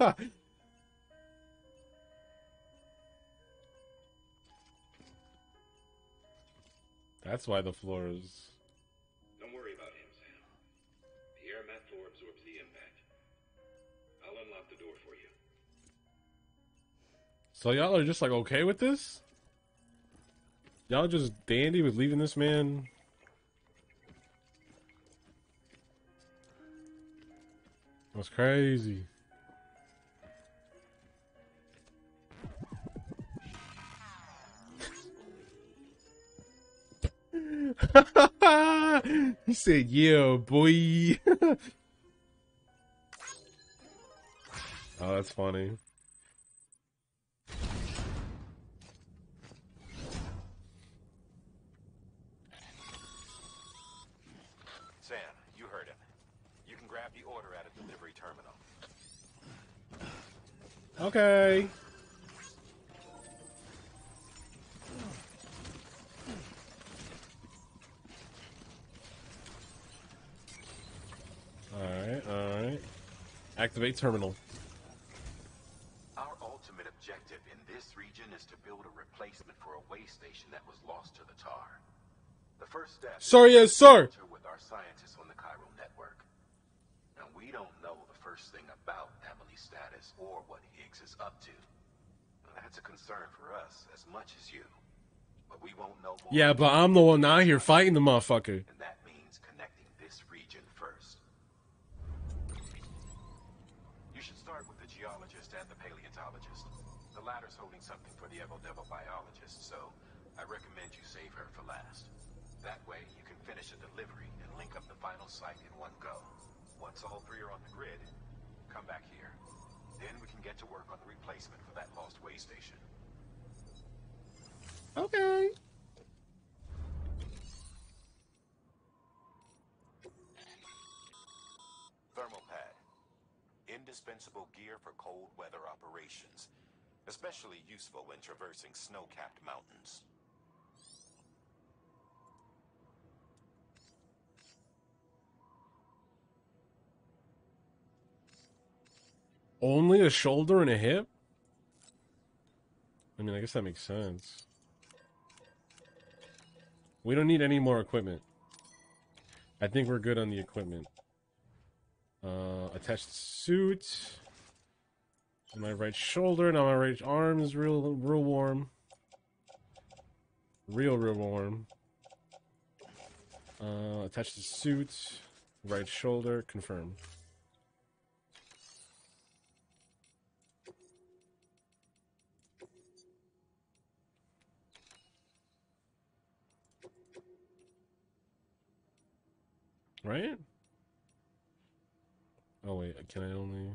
That's why the floor is. Don't worry about him, Sam. The air mat floor absorbs the impact. I'll unlock the door for you. So y'all are just like okay with this? Y'all just dandy with leaving this man? That's crazy. He said, yeah, boy. Oh, that's funny. Sam, you heard him. You can grab the order at a delivery terminal. Okay. Alright, alright. Activate terminal. Our ultimate objective in this region is to build a replacement for a way station that was lost to the tar. The first step Sir, yes, sir. is with our scientists on the chiral network. And we don't know the first thing about Amelie's status or what Higgs is up to. Well, that's a concern for us as much as you. But we won't know more. Yeah, but I'm the one out here fighting the motherfucker. And that means connecting this region first. You should start with the geologist and the paleontologist. The latter's holding something for the Evo-Devo biologist, so I recommend you save her for last. That way, you can finish a delivery and link up the final site in one go. Once all three are on the grid, come back here. Then we can get to work on the replacement for that lost way station. Okay. Thermal pad. Indispensable gear for cold weather operations. Especially useful when traversing snow-capped mountains. Only a shoulder and a hip? I mean, I guess that makes sense. We don't need any more equipment. I think we're good on the equipment. Uh, attached suit. And my right shoulder, now my right arm is real, real warm. Real, real warm. Uh, attach the suit. Right shoulder. Confirm. Right? Oh wait, can I only...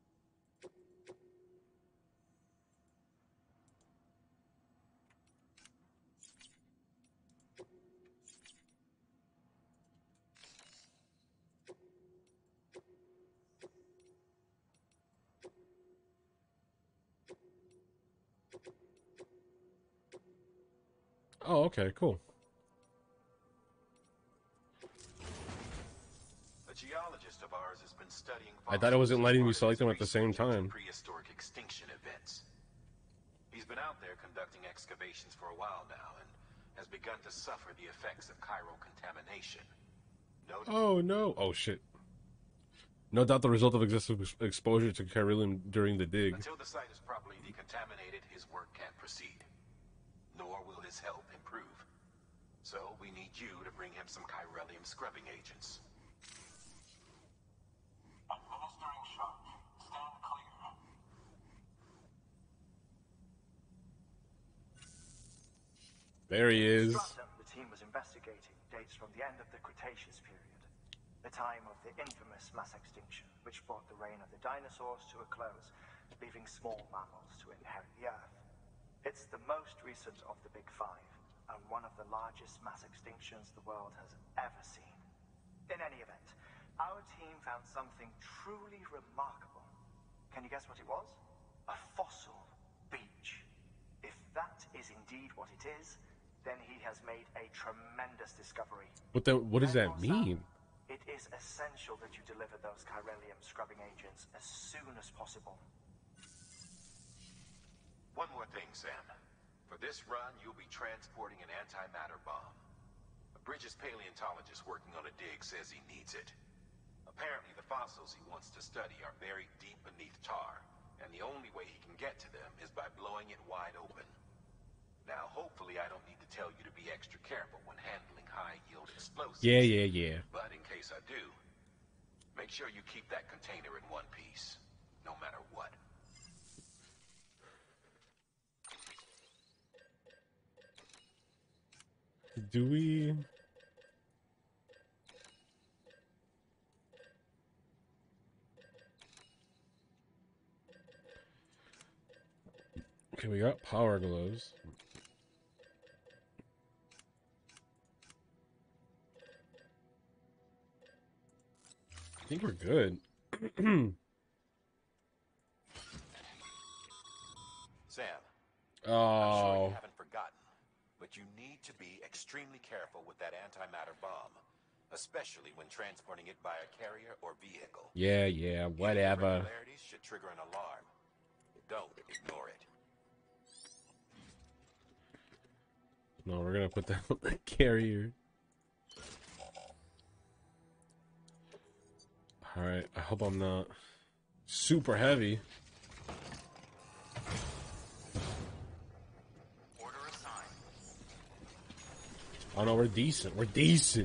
Oh, okay, cool. A geologist of ours has been studying I thought it wasn't fossils letting me as part select of them at the his same research into time. Prehistoric extinction events. He's been out there conducting excavations for a while now and has begun to suffer the effects of chiral contamination. No Oh no! Oh shit! No doubt the result of excessive ex- exposure to chiralium during the dig. Until the site is properly decontaminated, his work can't proceed. Nor will his health improve. So we need you to bring him some chiralium scrubbing agents. Administering shock. Stand clear. There he is. Stratum, the team was investigating, dates from the end of the Cretaceous period, the time of the infamous mass extinction, which brought the reign of the dinosaurs to a close, leaving small mammals to inherit the Earth. It's the most recent of the Big Five, and one of the largest mass extinctions the world has ever seen. In any event, our team found something truly remarkable. Can you guess what it was? A fossil beach. If that is indeed what it is, then he has made a tremendous discovery. What the? What does that Therefore, Sam, mean? it is essential that you deliver those chiralium scrubbing agents as soon as possible. One more thing, Sam. For this run, you'll be transporting an antimatter bomb. A Bridges paleontologist working on a dig says he needs it. Apparently, the fossils he wants to study are buried deep beneath tar, and the only way he can get to them is by blowing it wide open. Now, hopefully I don't need to tell you to be extra careful when handling high-yield explosives. Yeah, yeah, yeah. But in case I do, make sure you keep that container in one piece, no matter what. Do we? Okay, we got power gloves. I think we're good. Sam, I'm sure Oh, you haven't forgotten, but you need to be extremely careful with that antimatter bomb, especially when transporting it by a carrier or vehicle. yeah, yeah, Any whatever. irregularities should trigger an alarm. Don't ignore it. No, we're gonna put that on the carrier. Alright, I hope I'm not super heavy. Order assigned. Oh no, we're decent. We're decent.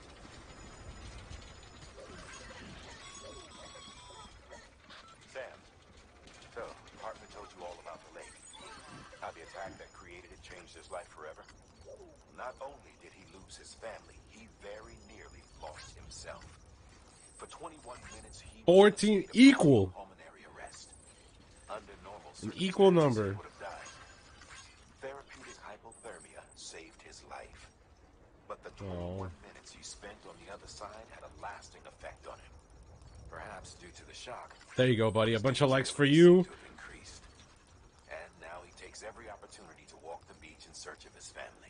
Sam, so Hartman told you all about the lake. How the attack that created it changed his life forever. Not only did he lose his family, he very nearly lost himself. For twenty-one minutes, he fourteen was in a state of equal. pulmonary arrest. Under normal An equal circumstances, number. he would have died. Therapeutic hypothermia saved his life. But the twenty-one Oh. minutes he spent on the other side had a lasting effect on him. Perhaps due to the shock. There you go, buddy. A bunch of likes for Seemed you. to have increased. And now he takes every opportunity to walk the beach in search of his family.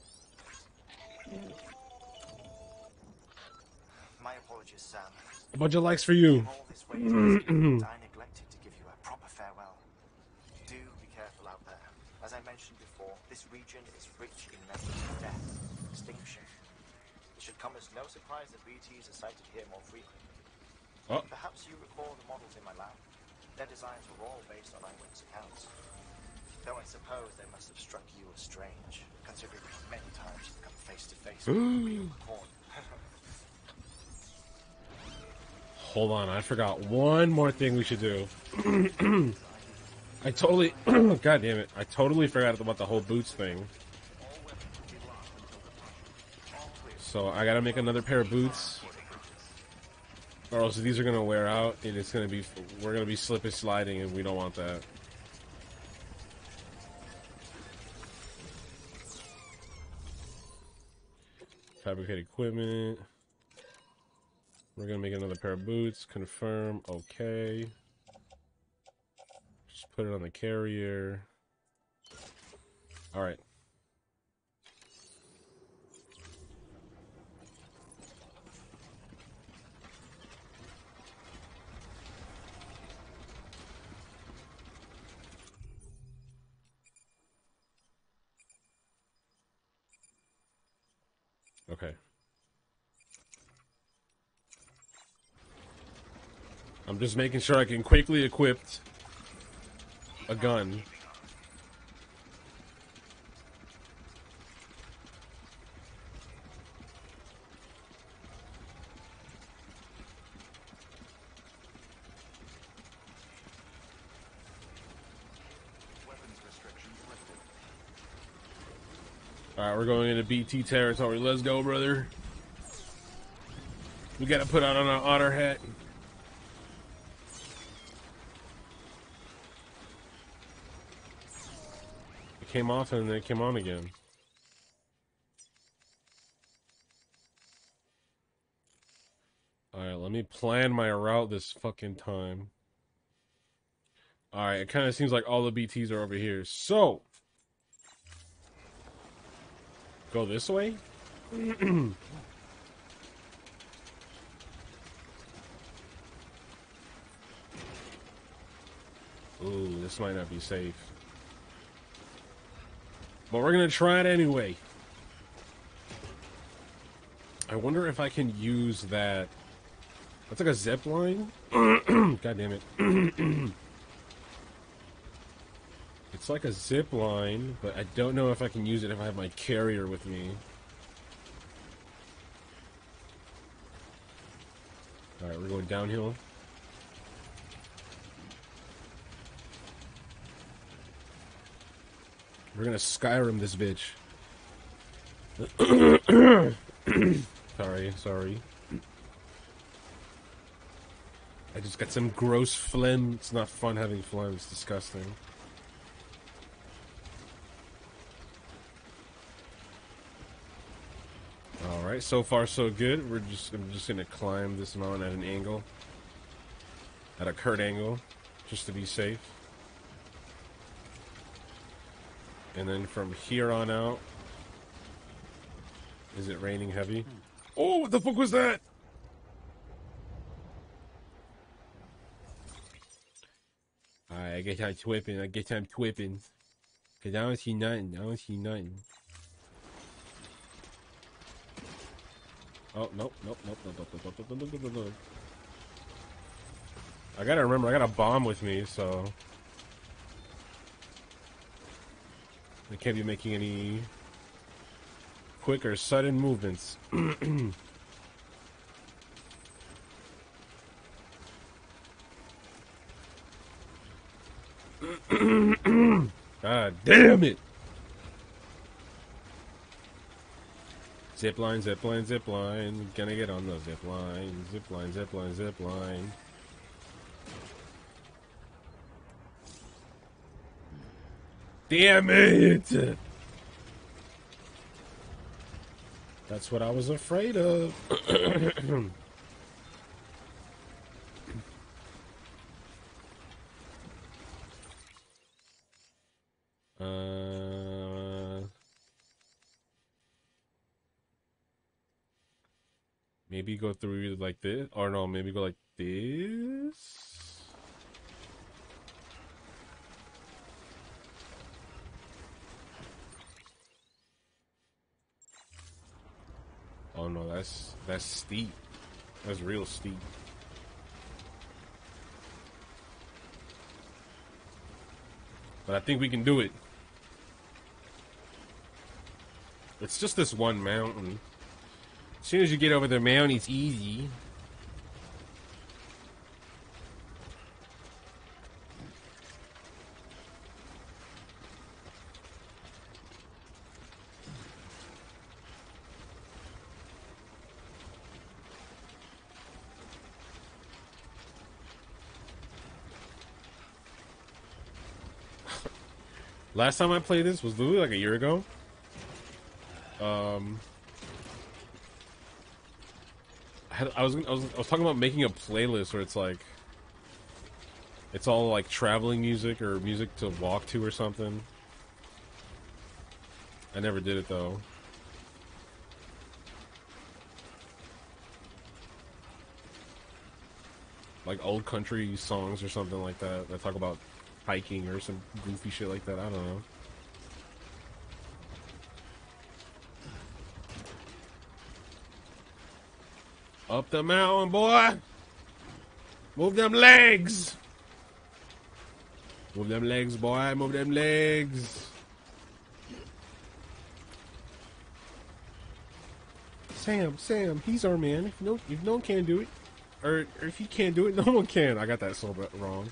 My apologies, Sam. A bunch of likes for you. Came all this way to this and I neglected to give you a proper farewell. Do be careful out there. As I mentioned before, this region is rich in methods of death, extinction. It should come as no surprise that B Ts are sighted here more frequently. Oh. Perhaps you recall the models in my lab. Their designs were all based on eyewitness accounts. Though I suppose they must have struck you as strange, considering many times you've come face to face with the real corn. Hold on, I forgot one more thing we should do. I totally, god damn it, I totally forgot about the whole boots thing. So I gotta make another pair of boots, or else these are gonna wear out, and it's gonna be, we're gonna be slip and sliding, and we don't want that. Fabricate equipment. We're gonna make another pair of boots. Confirm. Okay. Just put it on the carrier. All right. Okay. I'm just making sure I can quickly equip a gun. Alright, we're going into B T territory. Let's go, brother. We gotta put on our otter hat. It came off and then it came on again. Alright, let me plan my route this fucking time. Alright, it kind of seems like all the B Ts are over here. So, go this way? Ooh, this might not be safe. But we're gonna try it anyway. I wonder if I can use that. That's like a zip line? God damn it. It's like a zip line, but I don't know if I can use it if I have my carrier with me. Alright, we're going downhill. We're gonna Skyrim this bitch. Sorry, sorry. I just got some gross phlegm. It's not fun having phlegm, it's disgusting. Alright, so far so good. We're just I'm just gonna climb this mountain at an angle. At a curt angle, just to be safe. And then from here on out, is it raining heavy? Oh, what the fuck was that? Alright, I guess I'm twipping. I guess I'm twipping. Cause I don't see nothing. I don't see nothing. Oh, nope, nope, nope, nope, nope, nope, nope, nope, nope, nope, nope. I gotta remember, I got a bomb with me, so I can't be making any quick or sudden movements. God damn it! Zip line, zip line, zip line. Gonna get on the zip line. Zip line, zip line, zip line. Damn it! That's what I was afraid of. uh, maybe go through like this, or no, maybe go like this. Oh no, that's that's steep. That's real steep. But I think we can do it. It's just this one mountain. As soon as you get over the mountain, it's easy. Last time I played this was literally like a year ago. Um, I, had, I was I was I was talking about making a playlist where it's like, it's all like traveling music or music to walk to or something. I never did it though. Like old country songs or something like that that talk about hiking or some goofy shit like that. I don't know. Up the mountain, boy. Move them legs. Move them legs, boy. Move them legs. Sam, Sam, he's our man. If no, if no one can do it, or, or if he can't do it, no one can. I got that so wrong.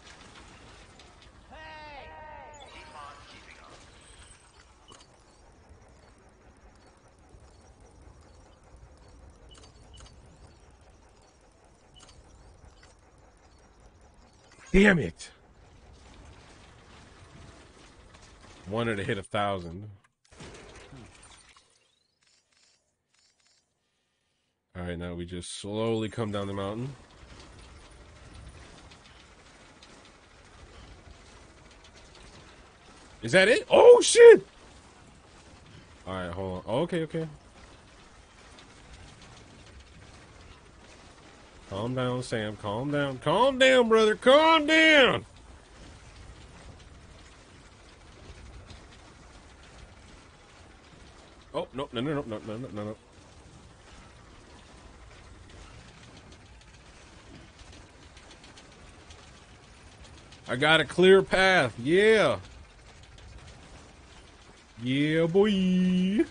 Damn it! Wanted to hit a thousand. Alright, now we just slowly come down the mountain. Is that it? Oh shit! Alright, hold on. Oh, okay, okay. Calm down, Sam. Calm down. Calm down, brother. Calm down. Oh, no, no, no, no, no, no, no, no. I got a clear path. Yeah. Yeah, boy.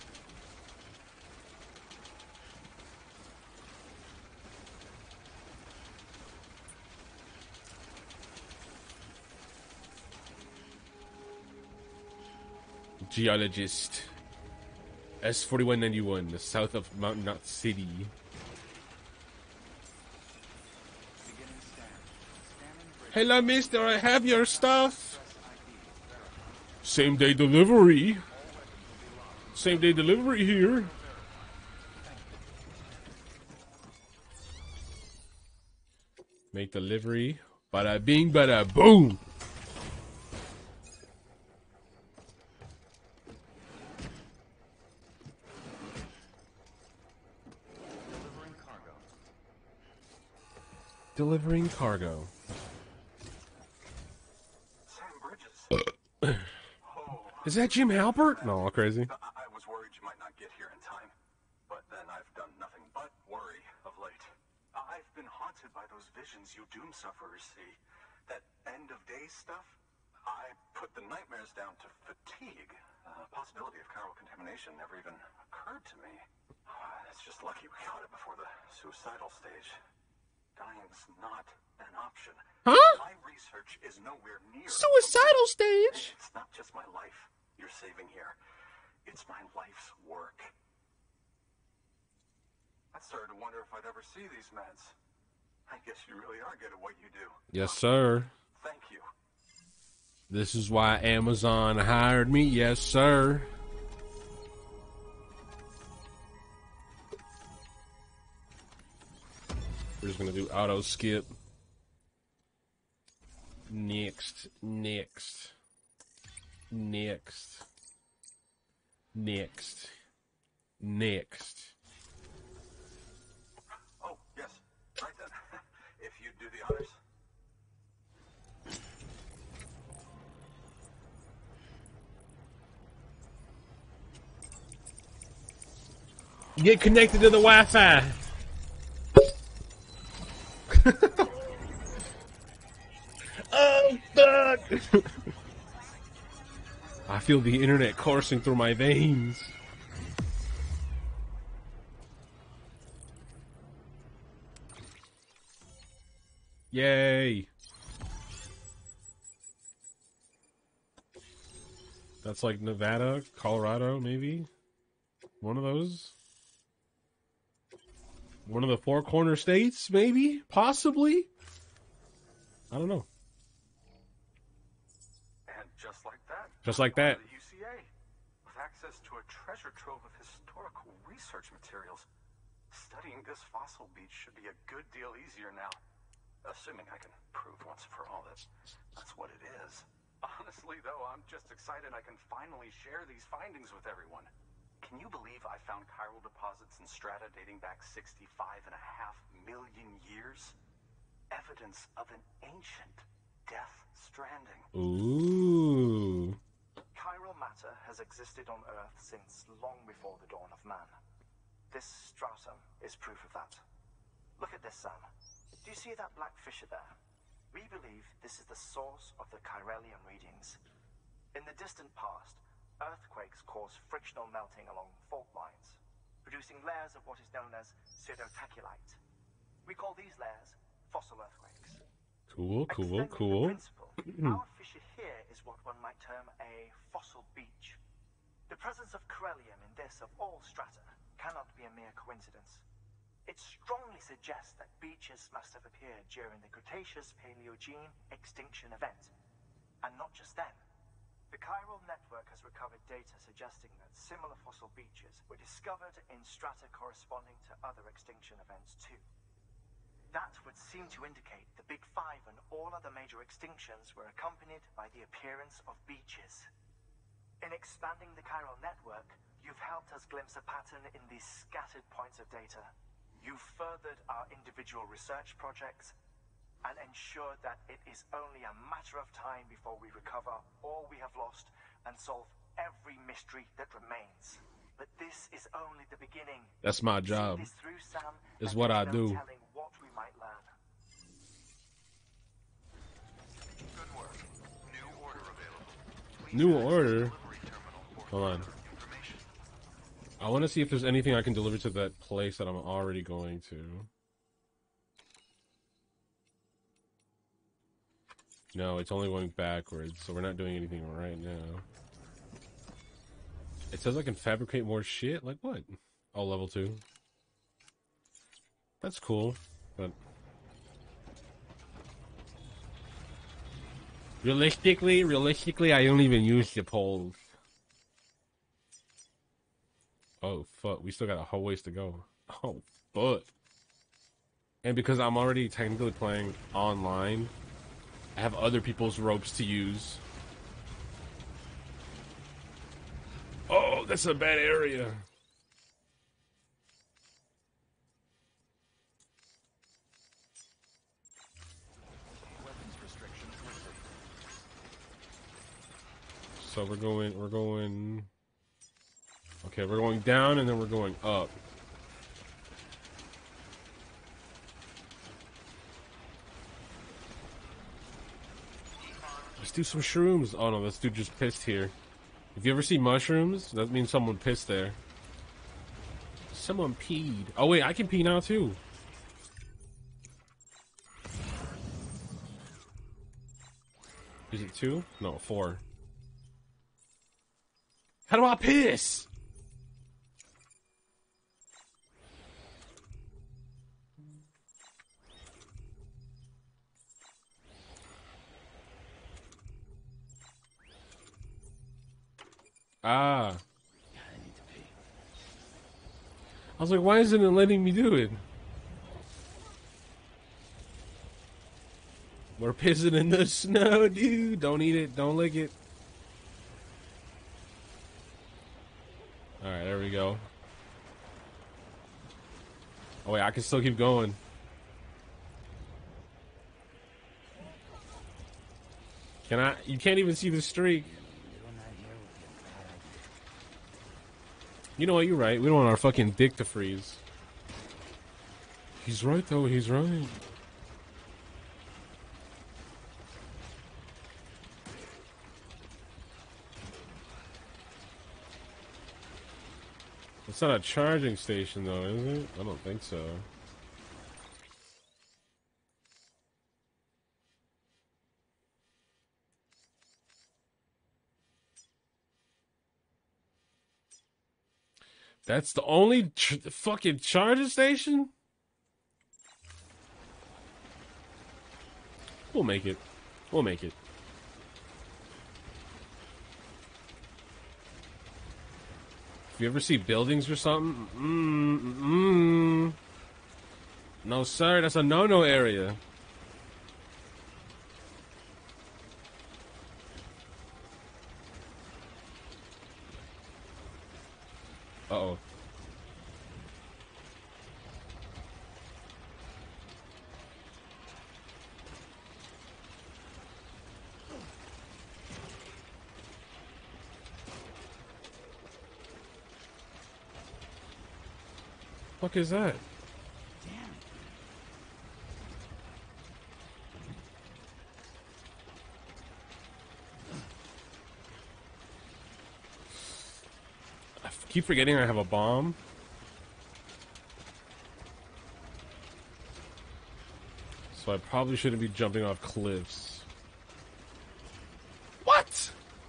Geologist. S forty-one ninety-one, the south of Mountain Knot City. Hello, mister, I have your stuff. Same day delivery. Same day delivery here. Make delivery. Bada bing, bada boom. Delivering cargo. Sam Bridges. Oh. Is that Jim Halpert? No, crazy. I, I was worried you might not get here in time, but then I've done nothing but worry of late. I've been haunted by those visions you doom sufferers see. That end of day stuff. I put the nightmares down to fatigue. The uh, possibility of chiral contamination never even occurred to me. It's just lucky we caught it before the suicidal stage. Dying's not an option. Huh? My research is nowhere near suicidal stage. It's not just my life you're saving here. It's my life's work. I started to wonder if I'd ever see these meds. I guess you really are good at what you do. Yes, sir. Thank you. This is why Amazon hired me. Yes, sir. We're just gonna do auto skip. Next, next, next, next, next. Oh, yes. Right then. If you'd do the honors. Get connected to the Wi-Fi. Oh, fuck! I feel the internet coursing through my veins. Yay! That's like Nevada, Colorado, maybe? One of those? One of the four corner states, maybe? Possibly? I don't know. And just like that. Just like that. The U C A, with access to a treasure trove of historical research materials. Studying this fossil beach should be a good deal easier now. Assuming I can prove once and for all that that's what it is. Honestly, though, I'm just excited I can finally share these findings with everyone. Can you believe I found chiral deposits in strata dating back sixty-five and a half million years? Evidence of an ancient Death Stranding. Ooh. Chiral matter has existed on Earth since long before the dawn of man. This stratum is proof of that. Look at this, Sam. Do you see that black fissure there? We believe this is the source of the Chiralian readings. In the distant past, earthquakes caused frictional melting along fault lines, producing layers of what is known as pseudotachylite. We call these layers fossil earthquakes. Cool, cool, Extending cool. the principle, our fissure here is what one might term a fossil beach. The presence of Chiralium in this of all strata cannot be a mere coincidence. It strongly suggests that beaches must have appeared during the Cretaceous-Paleogene extinction event. And not just then. The chiral network has recovered data suggesting that similar fossil beaches were discovered in strata corresponding to other extinction events too. That would seem to indicate the Big Five and all other major extinctions were accompanied by the appearance of beaches. In expanding the chiral network, you've helped us glimpse a pattern in these scattered points of data. You've furthered our individual research projects and ensured that it is only a matter of time before we recover all we have lost and solve every mystery that remains. But this is only the beginning. That's my job. See this through, Sam, Is and what I there's no do. telling what we might learn. Good work. New order available. Please New access order? delivery terminal for Hold on. further information. I want to see if there's anything I can deliver to that place that I'm already going to. No, it's only going backwards, so we're not doing anything right now. It says I can fabricate more shit? Like what? Oh, level two. That's cool, but... Realistically, realistically, I don't even use the poles. Oh, fuck. We still got a whole ways to go. Oh, fuck. And because I'm already technically playing online, I have other people's ropes to use. Oh, that's a bad area. Weapons restrictions lifted. So we're going, we're going... Okay, we're going down and then we're going up. Let's do some shrooms. Oh no, this dude just pissed here. If you ever see mushrooms, that means someone pissed there. Someone peed. Oh wait, I can pee now too. Is it two? No, four. How do I piss? Ah. I need to pee. I was like, why isn't it letting me do it? We're pissing in the snow, dude. Don't eat it. Don't lick it. Alright, there we go. Oh wait, I can still keep going. Can I? You can't even see the streak. You know what? You're right. We don't want our fucking dick to freeze. He's right, though. He's right. It's not a charging station, though, is it? I don't think so. That's the only ch fucking charging station? We'll make it. We'll make it. If you ever see buildings or something, mm, mm, no, sir, that's a no-no area. Uh-oh. Fuck is that? I keep forgetting I have a bomb. So I probably shouldn't be jumping off cliffs. What?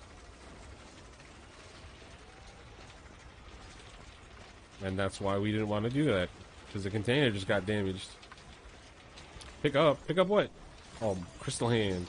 And that's why we didn't want to do that. Because the container just got damaged. Pick up. Pick up what? Oh, crystal hand.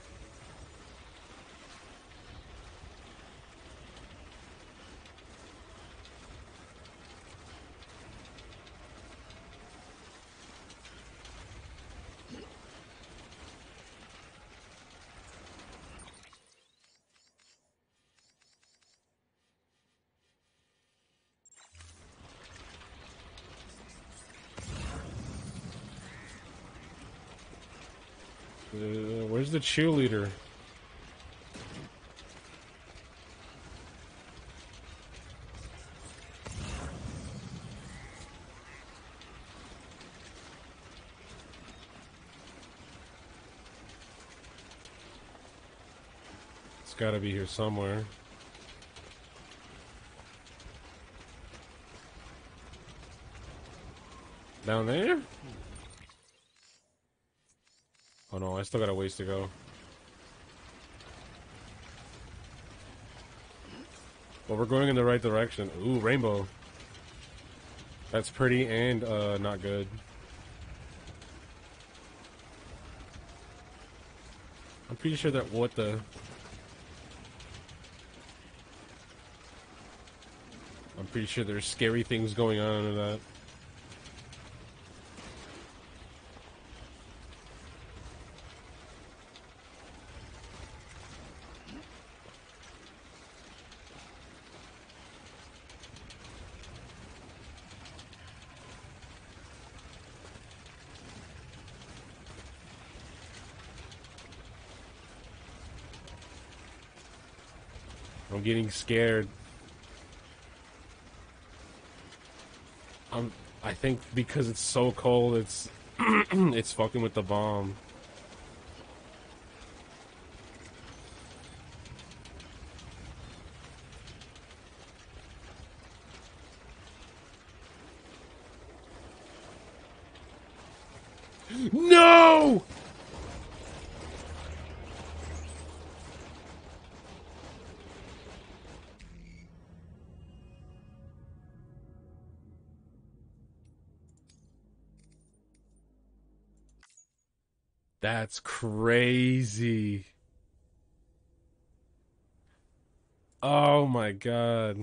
Uh, where's the cheerleader? It's gotta be here somewhere. Down there? Oh no, I still got a ways to go. Well, we're going in the right direction. Ooh, rainbow. That's pretty and uh, not good. I'm pretty sure that what the... I'm pretty sure there's scary things going on in that. I'm getting scared. I'm, I think because it's so cold, it's it's fucking with the bomb. No! That's crazy. Oh my god.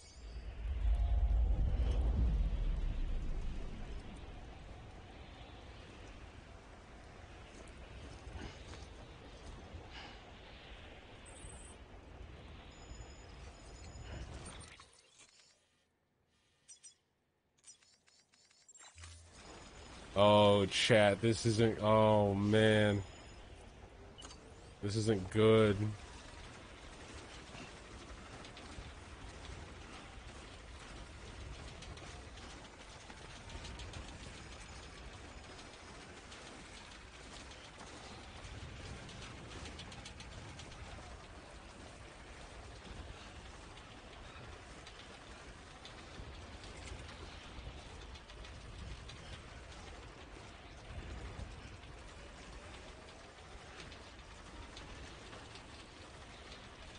Oh, chat, this isn't... Oh, man. This isn't good.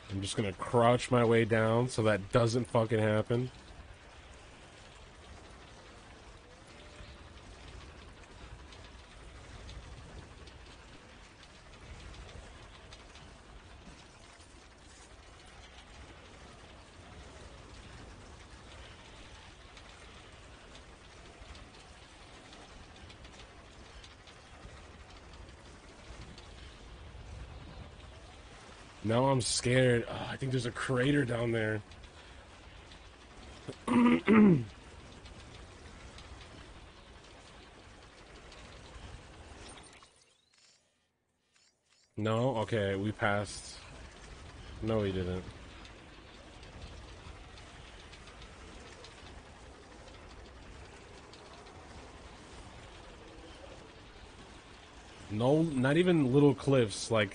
I'm just gonna crouch my way down so that doesn't fucking happen. Now I'm scared. Oh, I think there's a crater down there. No? Okay, we passed. No, we didn't. No, not even little cliffs, like...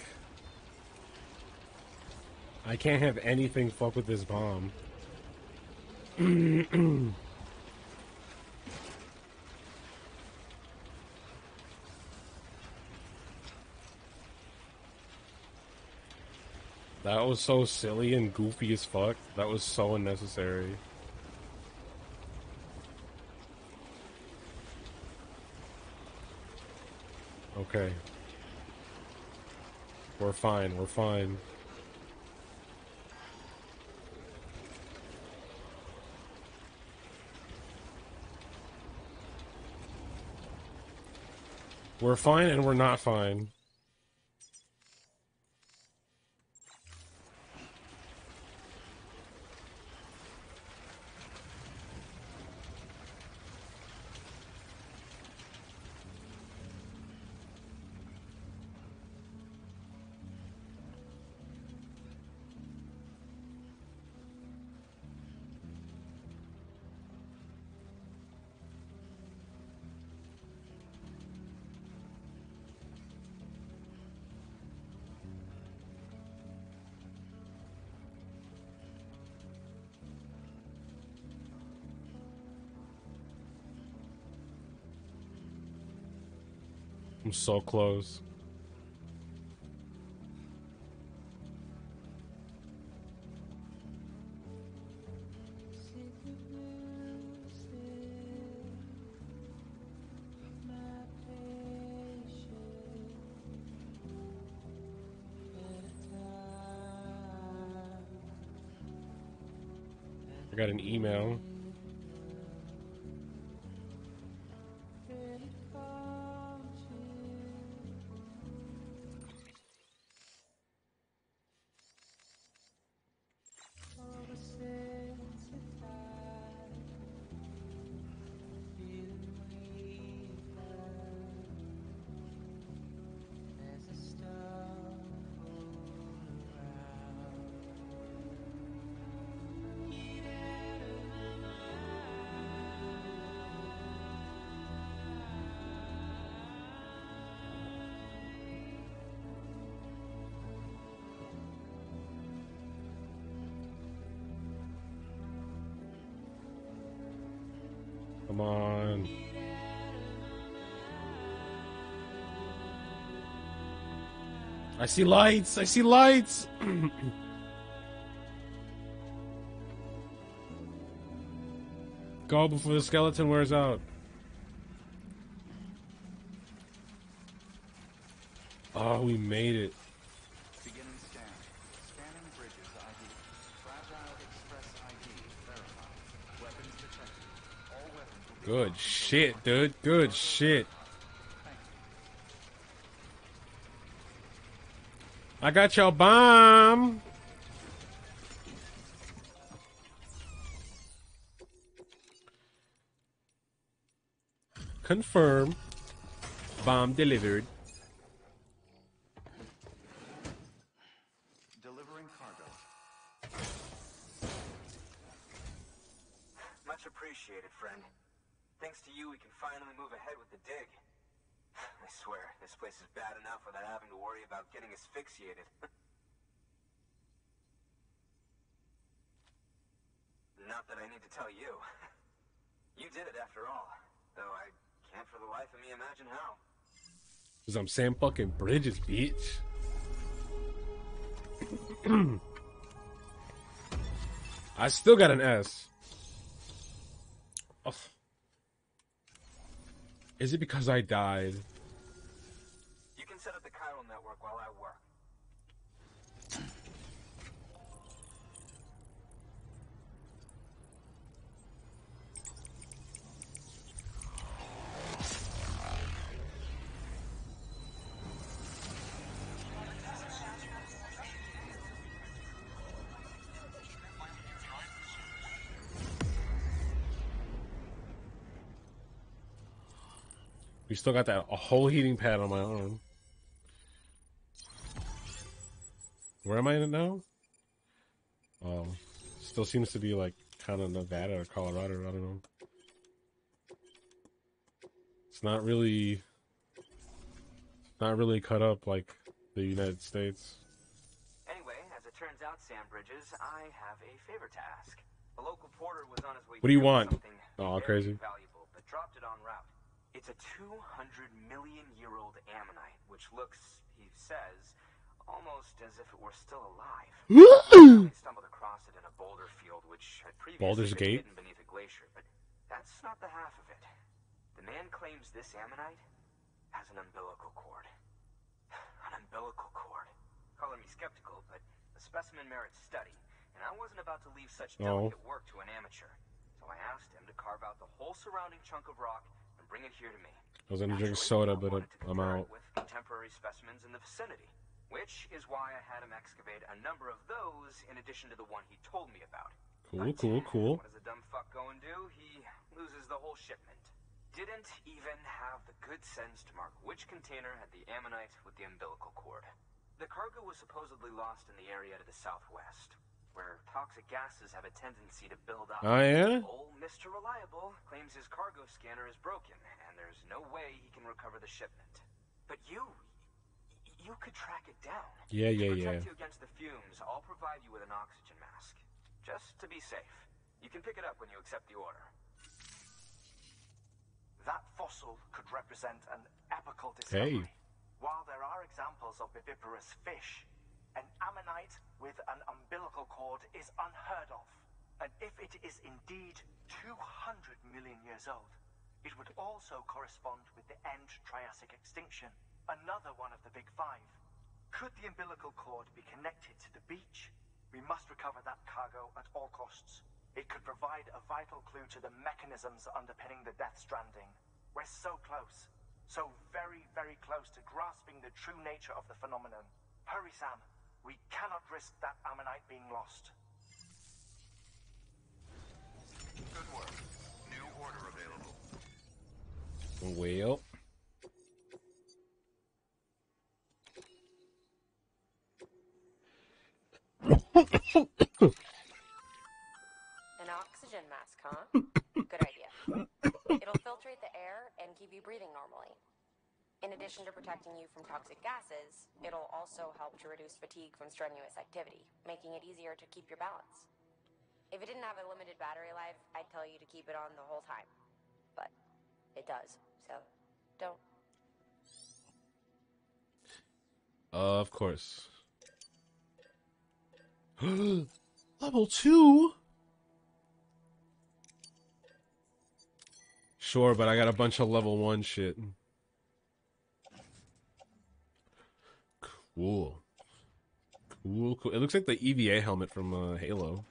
I can't have anything fuck with this bomb. That was so silly and goofy as fuck. That was so unnecessary. Okay. We're fine, we're fine. We're fine and we're not fine. I'm so close. I got an email. Come on. I see lights! I see lights! Go before the skeleton wears out. Oh, we made it. Beginning scan. Scanning bridges I D. Fragile Express I D verified. Weapons detected. All weapons will be Good locked shit, until dude. Good shit. Thank you. I got your bomb. Confirm. Bomb delivered. Delivering cargo. Much appreciated, friend. Thanks to you, we can finally move ahead with the dig. I swear, this place is bad enough without having to worry about getting asphyxiated. Not that I need to tell you. You did it after all. Though I can't for the life of me imagine how. Cause I'm Sam fucking Bridges, bitch. I still got an S. Ugh. Is it because I died? You can set up the chiral network while I work. We still got that a whole heating pad on my arm. Where am I in now? Oh, still seems to be like kind of Nevada or Colorado. I don't know. It's not really, not really cut up like the United States. Anyway, as it turns out, Sam Bridges, I have a favor to ask. A local porter was on his way. What do you here with want? something Oh, very crazy. valuable, but dropped it en route. It's a two hundred million year old ammonite, which looks, he says, almost as if it were still alive. I stumbled across it in a boulder field, which had previously Baldur's been Gate? hidden beneath a glacier, but that's not the half of it. The man claims this ammonite has an umbilical cord. An umbilical cord. Color me skeptical, but the specimen merits study, and I wasn't about to leave such Oh. delicate work to an amateur. So I asked him to carve out the whole surrounding chunk of rock and bring it here to me. I was gonna drink Naturally, soda, I but wanted to I'm compare out. it with contemporary specimens in the vicinity, which is why I had him excavate a number of those in addition to the one he told me about. Cool, But cool, cool. what does a dumb fuck go and do? He loses the whole shipment. Didn't even have the good sense to mark which container had the ammonite with the umbilical cord. The cargo was supposedly lost in the area to the southwest, where toxic gases have a tendency to build up. Oh, yeah? Old Mister Reliable claims his cargo scanner is broken, and there's no way he can recover the shipment. But you, you could track it down. Yeah, yeah, to yeah. protect you against the fumes, I'll provide you with an oxygen mask, just to be safe. You can pick it up when you accept the order. That fossil could represent an epical discovery. Hey. While there are examples of viviparous fish, an ammonite with an umbilical cord is unheard of. And if it is indeed two hundred million years old, it would also correspond with the end Triassic extinction, another one of the big five. Could the umbilical cord be connected to the beach? We must recover that cargo at all costs. It could provide a vital clue to the mechanisms underpinning the Death Stranding. We're so close. So very, very close to grasping the true nature of the phenomenon. Hurry, Sam. We cannot risk that ammonite being lost. Good work. New order available. Well. An oxygen mask, huh? Good idea. It'll filtrate the air and keep you breathing normally. In addition to protecting you from toxic gases, it'll also help to reduce fatigue from strenuous activity, making it easier to keep your balance. If it didn't have a limited battery life, I'd tell you to keep it on the whole time. But it does, so don't. Uh, of course. Level two? Sure, but I got a bunch of level one shit. Cool. Cool, cool. It looks like the E V A helmet from uh, Halo.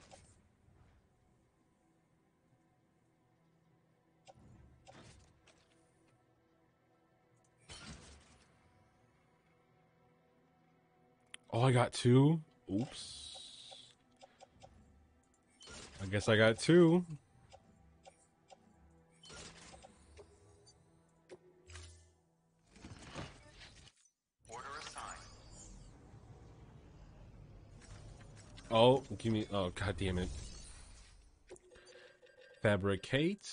Oh, I got two? Oops. I guess I got two. Order assigned. Oh, give me... Oh, god damn it. Fabricate.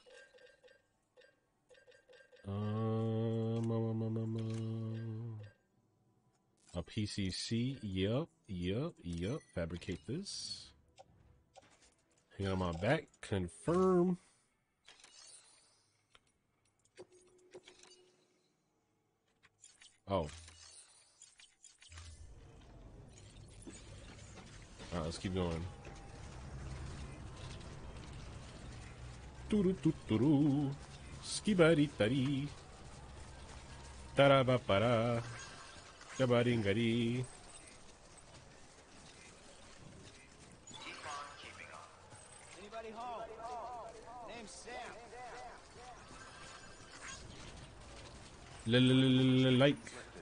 Um, um, um, um, um, a P C C. Yep, yep, yep. Fabricate this. Hang on my back. Confirm. Oh. Alright, let's keep going. Doo-doo-doo-doo-doo. Skibadi-tari. Da-da-ba-ba-da. Gabadingadi. Anybody home? Name's Sam. Like.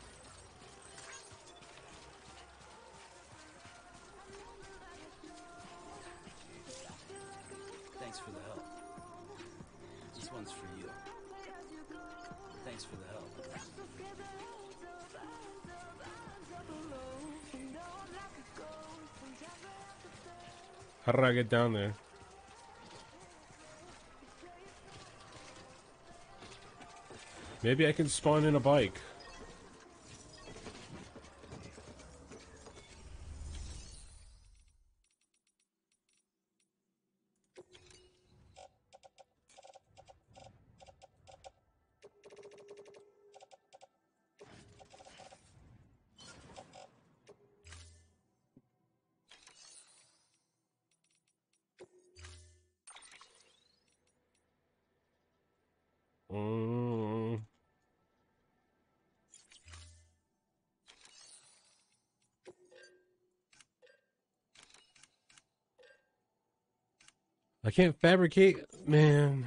Thanks for the help. This one's for you. Thanks for the help. How did I get down there? Maybe I can spawn in a bike. Mm. I can't fabricate, man.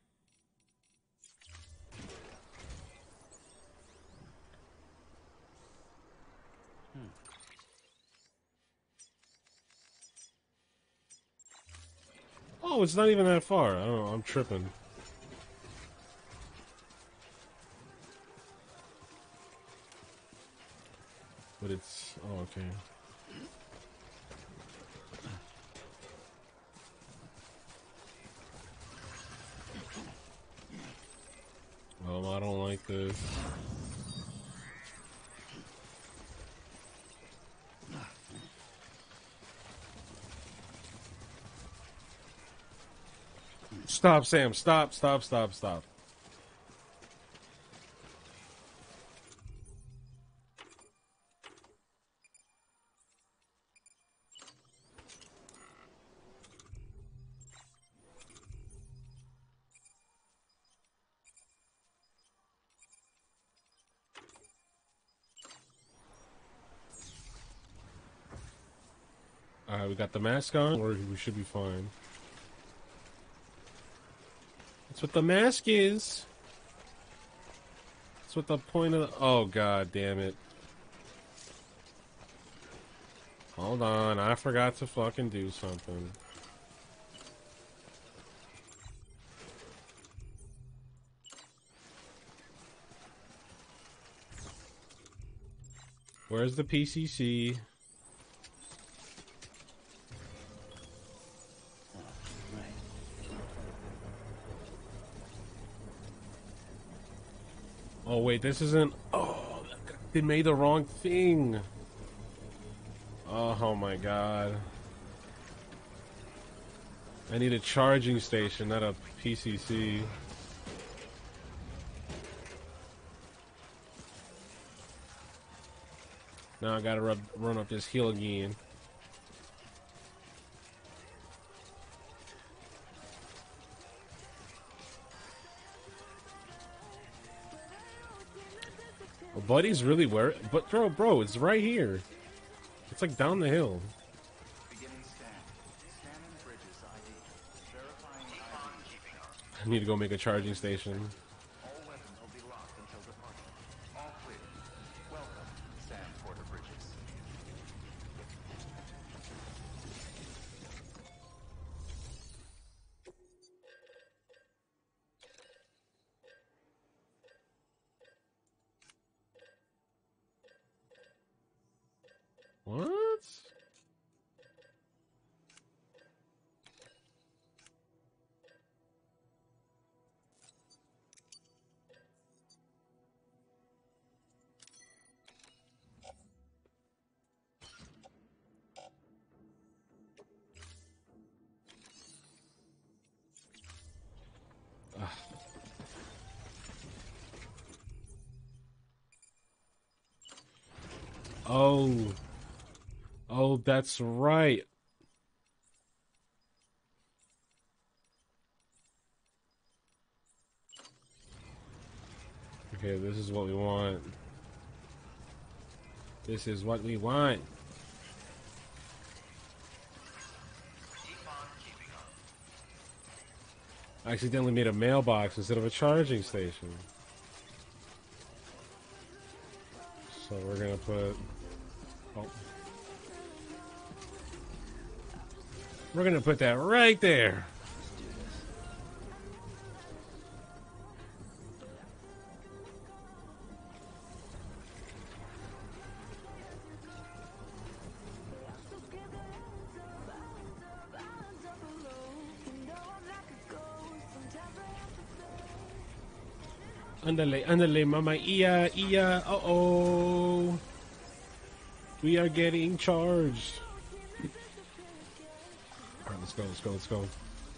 Hmm. Oh, it's not even that far. I don't know. I'm tripping. But it's... Oh, okay. Well, I don't like this. Stop, Sam. Stop, stop, stop, stop. Alright, we got the mask on, or we should be fine. That's what the mask is. That's what the point of the... Oh, god damn it. Hold on, I forgot to fucking do something. Where's the P C C? Oh wait, this isn't... Oh, they made the wrong thing. Oh, oh my god. I need a charging station, not a P C C. Now I gotta rub, run up this hill again. Oh, Buddy's really where? But bro, bro, it's right here. It's like down the hill. Beginning scan. Scanning Bridges I D. Verifying I D. I need to go make a charging station. All weapons will be locked until departure. All clear. Welcome, Sam Porter Bridges. What? Ugh. Oh. Oh, that's right. Okay, this is what we want. This is what we want. I accidentally made a mailbox instead of a charging station. So we're gonna put... Oh. We're gonna put that right there. Andale, andale, mama, iya, iya, uh-oh. We are getting charged. Alright, let's go, let's go, let's go.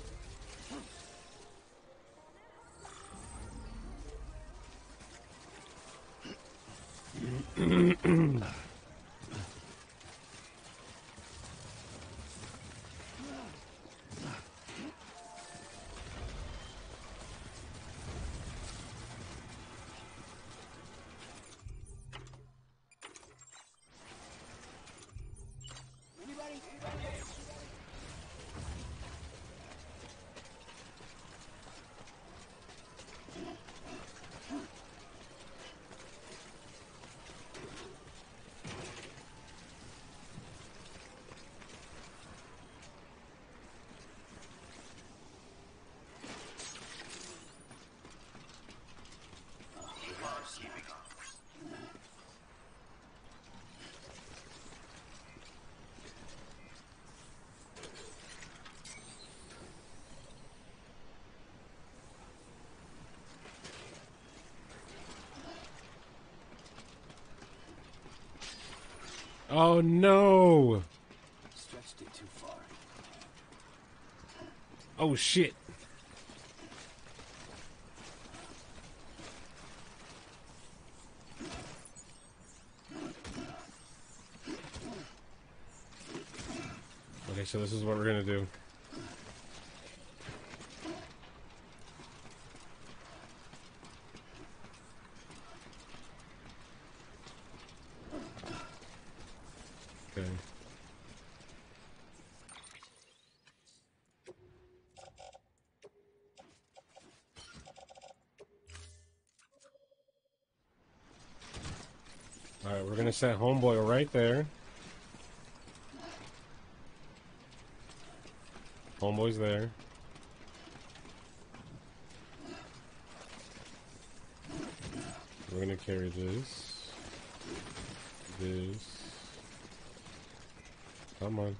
Oh no! Stretched it too far. Oh shit! Okay, so this is what we're gonna do. Okay. Alright, we're gonna set homeboy right there. Homeboy's there. We're gonna carry this. This. Come on.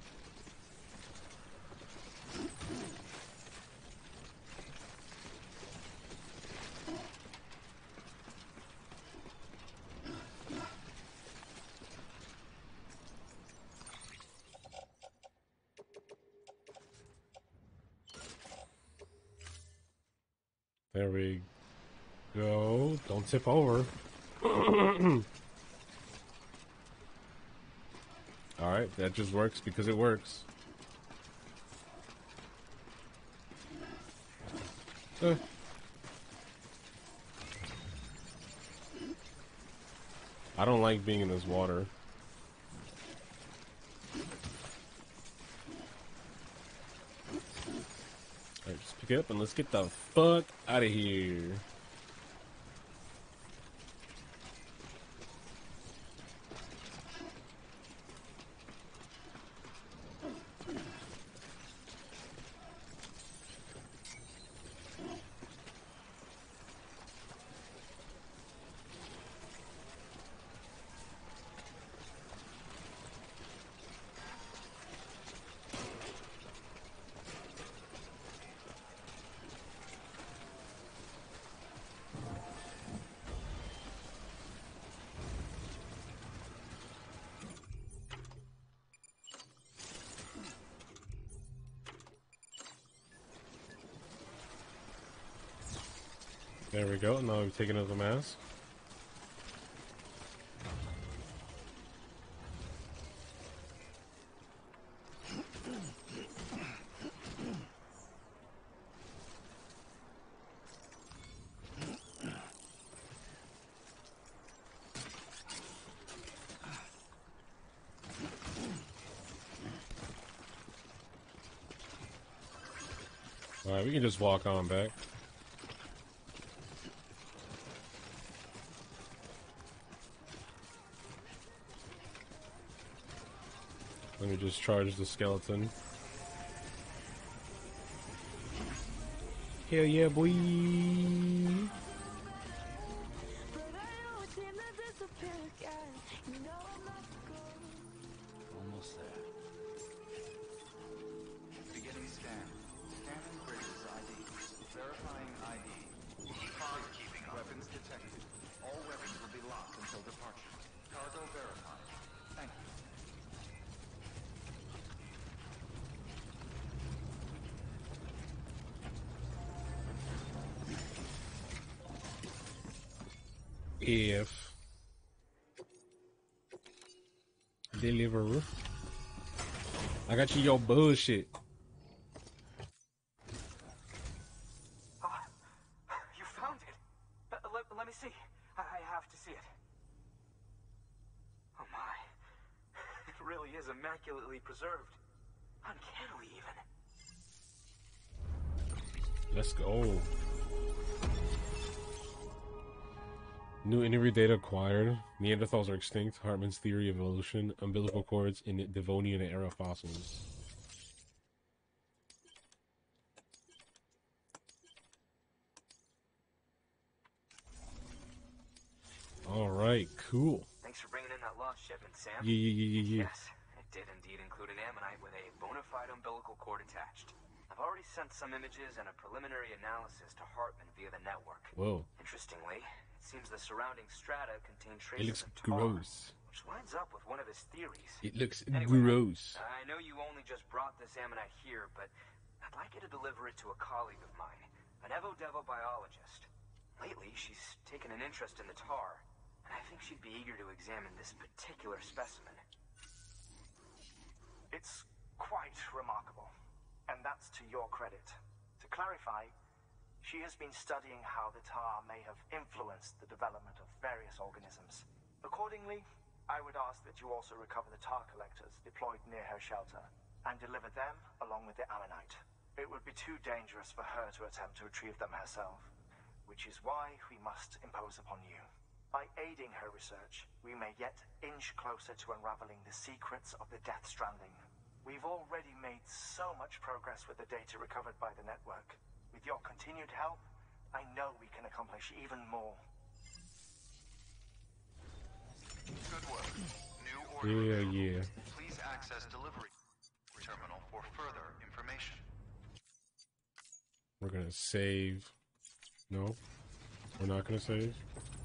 There we go. Don't tip over. Alright, that just works because it works. Uh. I don't like being in this water. Alright, just pick it up and let's get the fuck out of here. There we go. Now we've taken out the mask. Alright, we can just walk on back. Let me just charge the skeleton. Hell yeah, boy! Almost there. Beginning scan. Scanning bridges I D. Verifying I D. Cargo keeping up. Weapons detected. All weapons will be locked until departure. Cargo verified. Thank you. If deliver, I got you your bullshit. Ah, you found it. Uh, let, let me see. I, I have to see it. Oh my. It really is immaculately preserved. Uncannily even. Let's go. New interview data acquired. Neanderthals are extinct. Hartman's theory of evolution. Umbilical cords in Devonian era fossils. Alright, cool. Thanks for bringing in that lost shipment, Sam. Yeah, yeah, yeah, yeah, yeah. Yes, it did indeed include an ammonite with a bona fide umbilical cord attached. I've already sent some images and a preliminary analysis to Hartman via the network. Whoa. Interestingly, it seems the surrounding strata contain It traces looks of tar, gross. which lines up with one of his theories. It looks Anyway, gross. I know you only just brought this ammonite here, but I'd like you to deliver it to a colleague of mine, an Evo-Devo biologist. Lately, she's taken an interest in the tar, and I think she'd be eager to examine this particular specimen. It's quite remarkable, and that's to your credit. To clarify, she has been studying how the tar may have influenced the development of various organisms. Accordingly, I would ask that you also recover the tar collectors deployed near her shelter and deliver them along with the ammonite. It would be too dangerous for her to attempt to retrieve them herself, which is why we must impose upon you. By aiding her research, we may yet inch closer to unraveling the secrets of the Death Stranding. We've already made so much progress with the data recovered by the network. With your continued help, I know we can accomplish even more. Good work. New order. Yeah, available. yeah. Please access delivery terminal for further information. We're gonna save. No, we're not gonna save.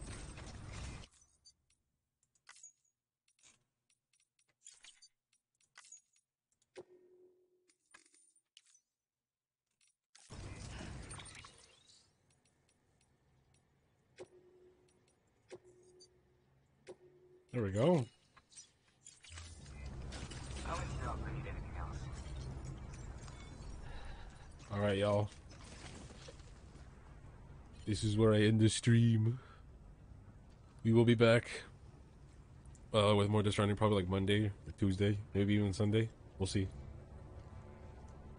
There we go. I'll let you know if I need anything else. All right, y'all. This is where I end the stream. We will be back uh, with more Death Stranding probably like Monday or Tuesday, maybe even Sunday. We'll see.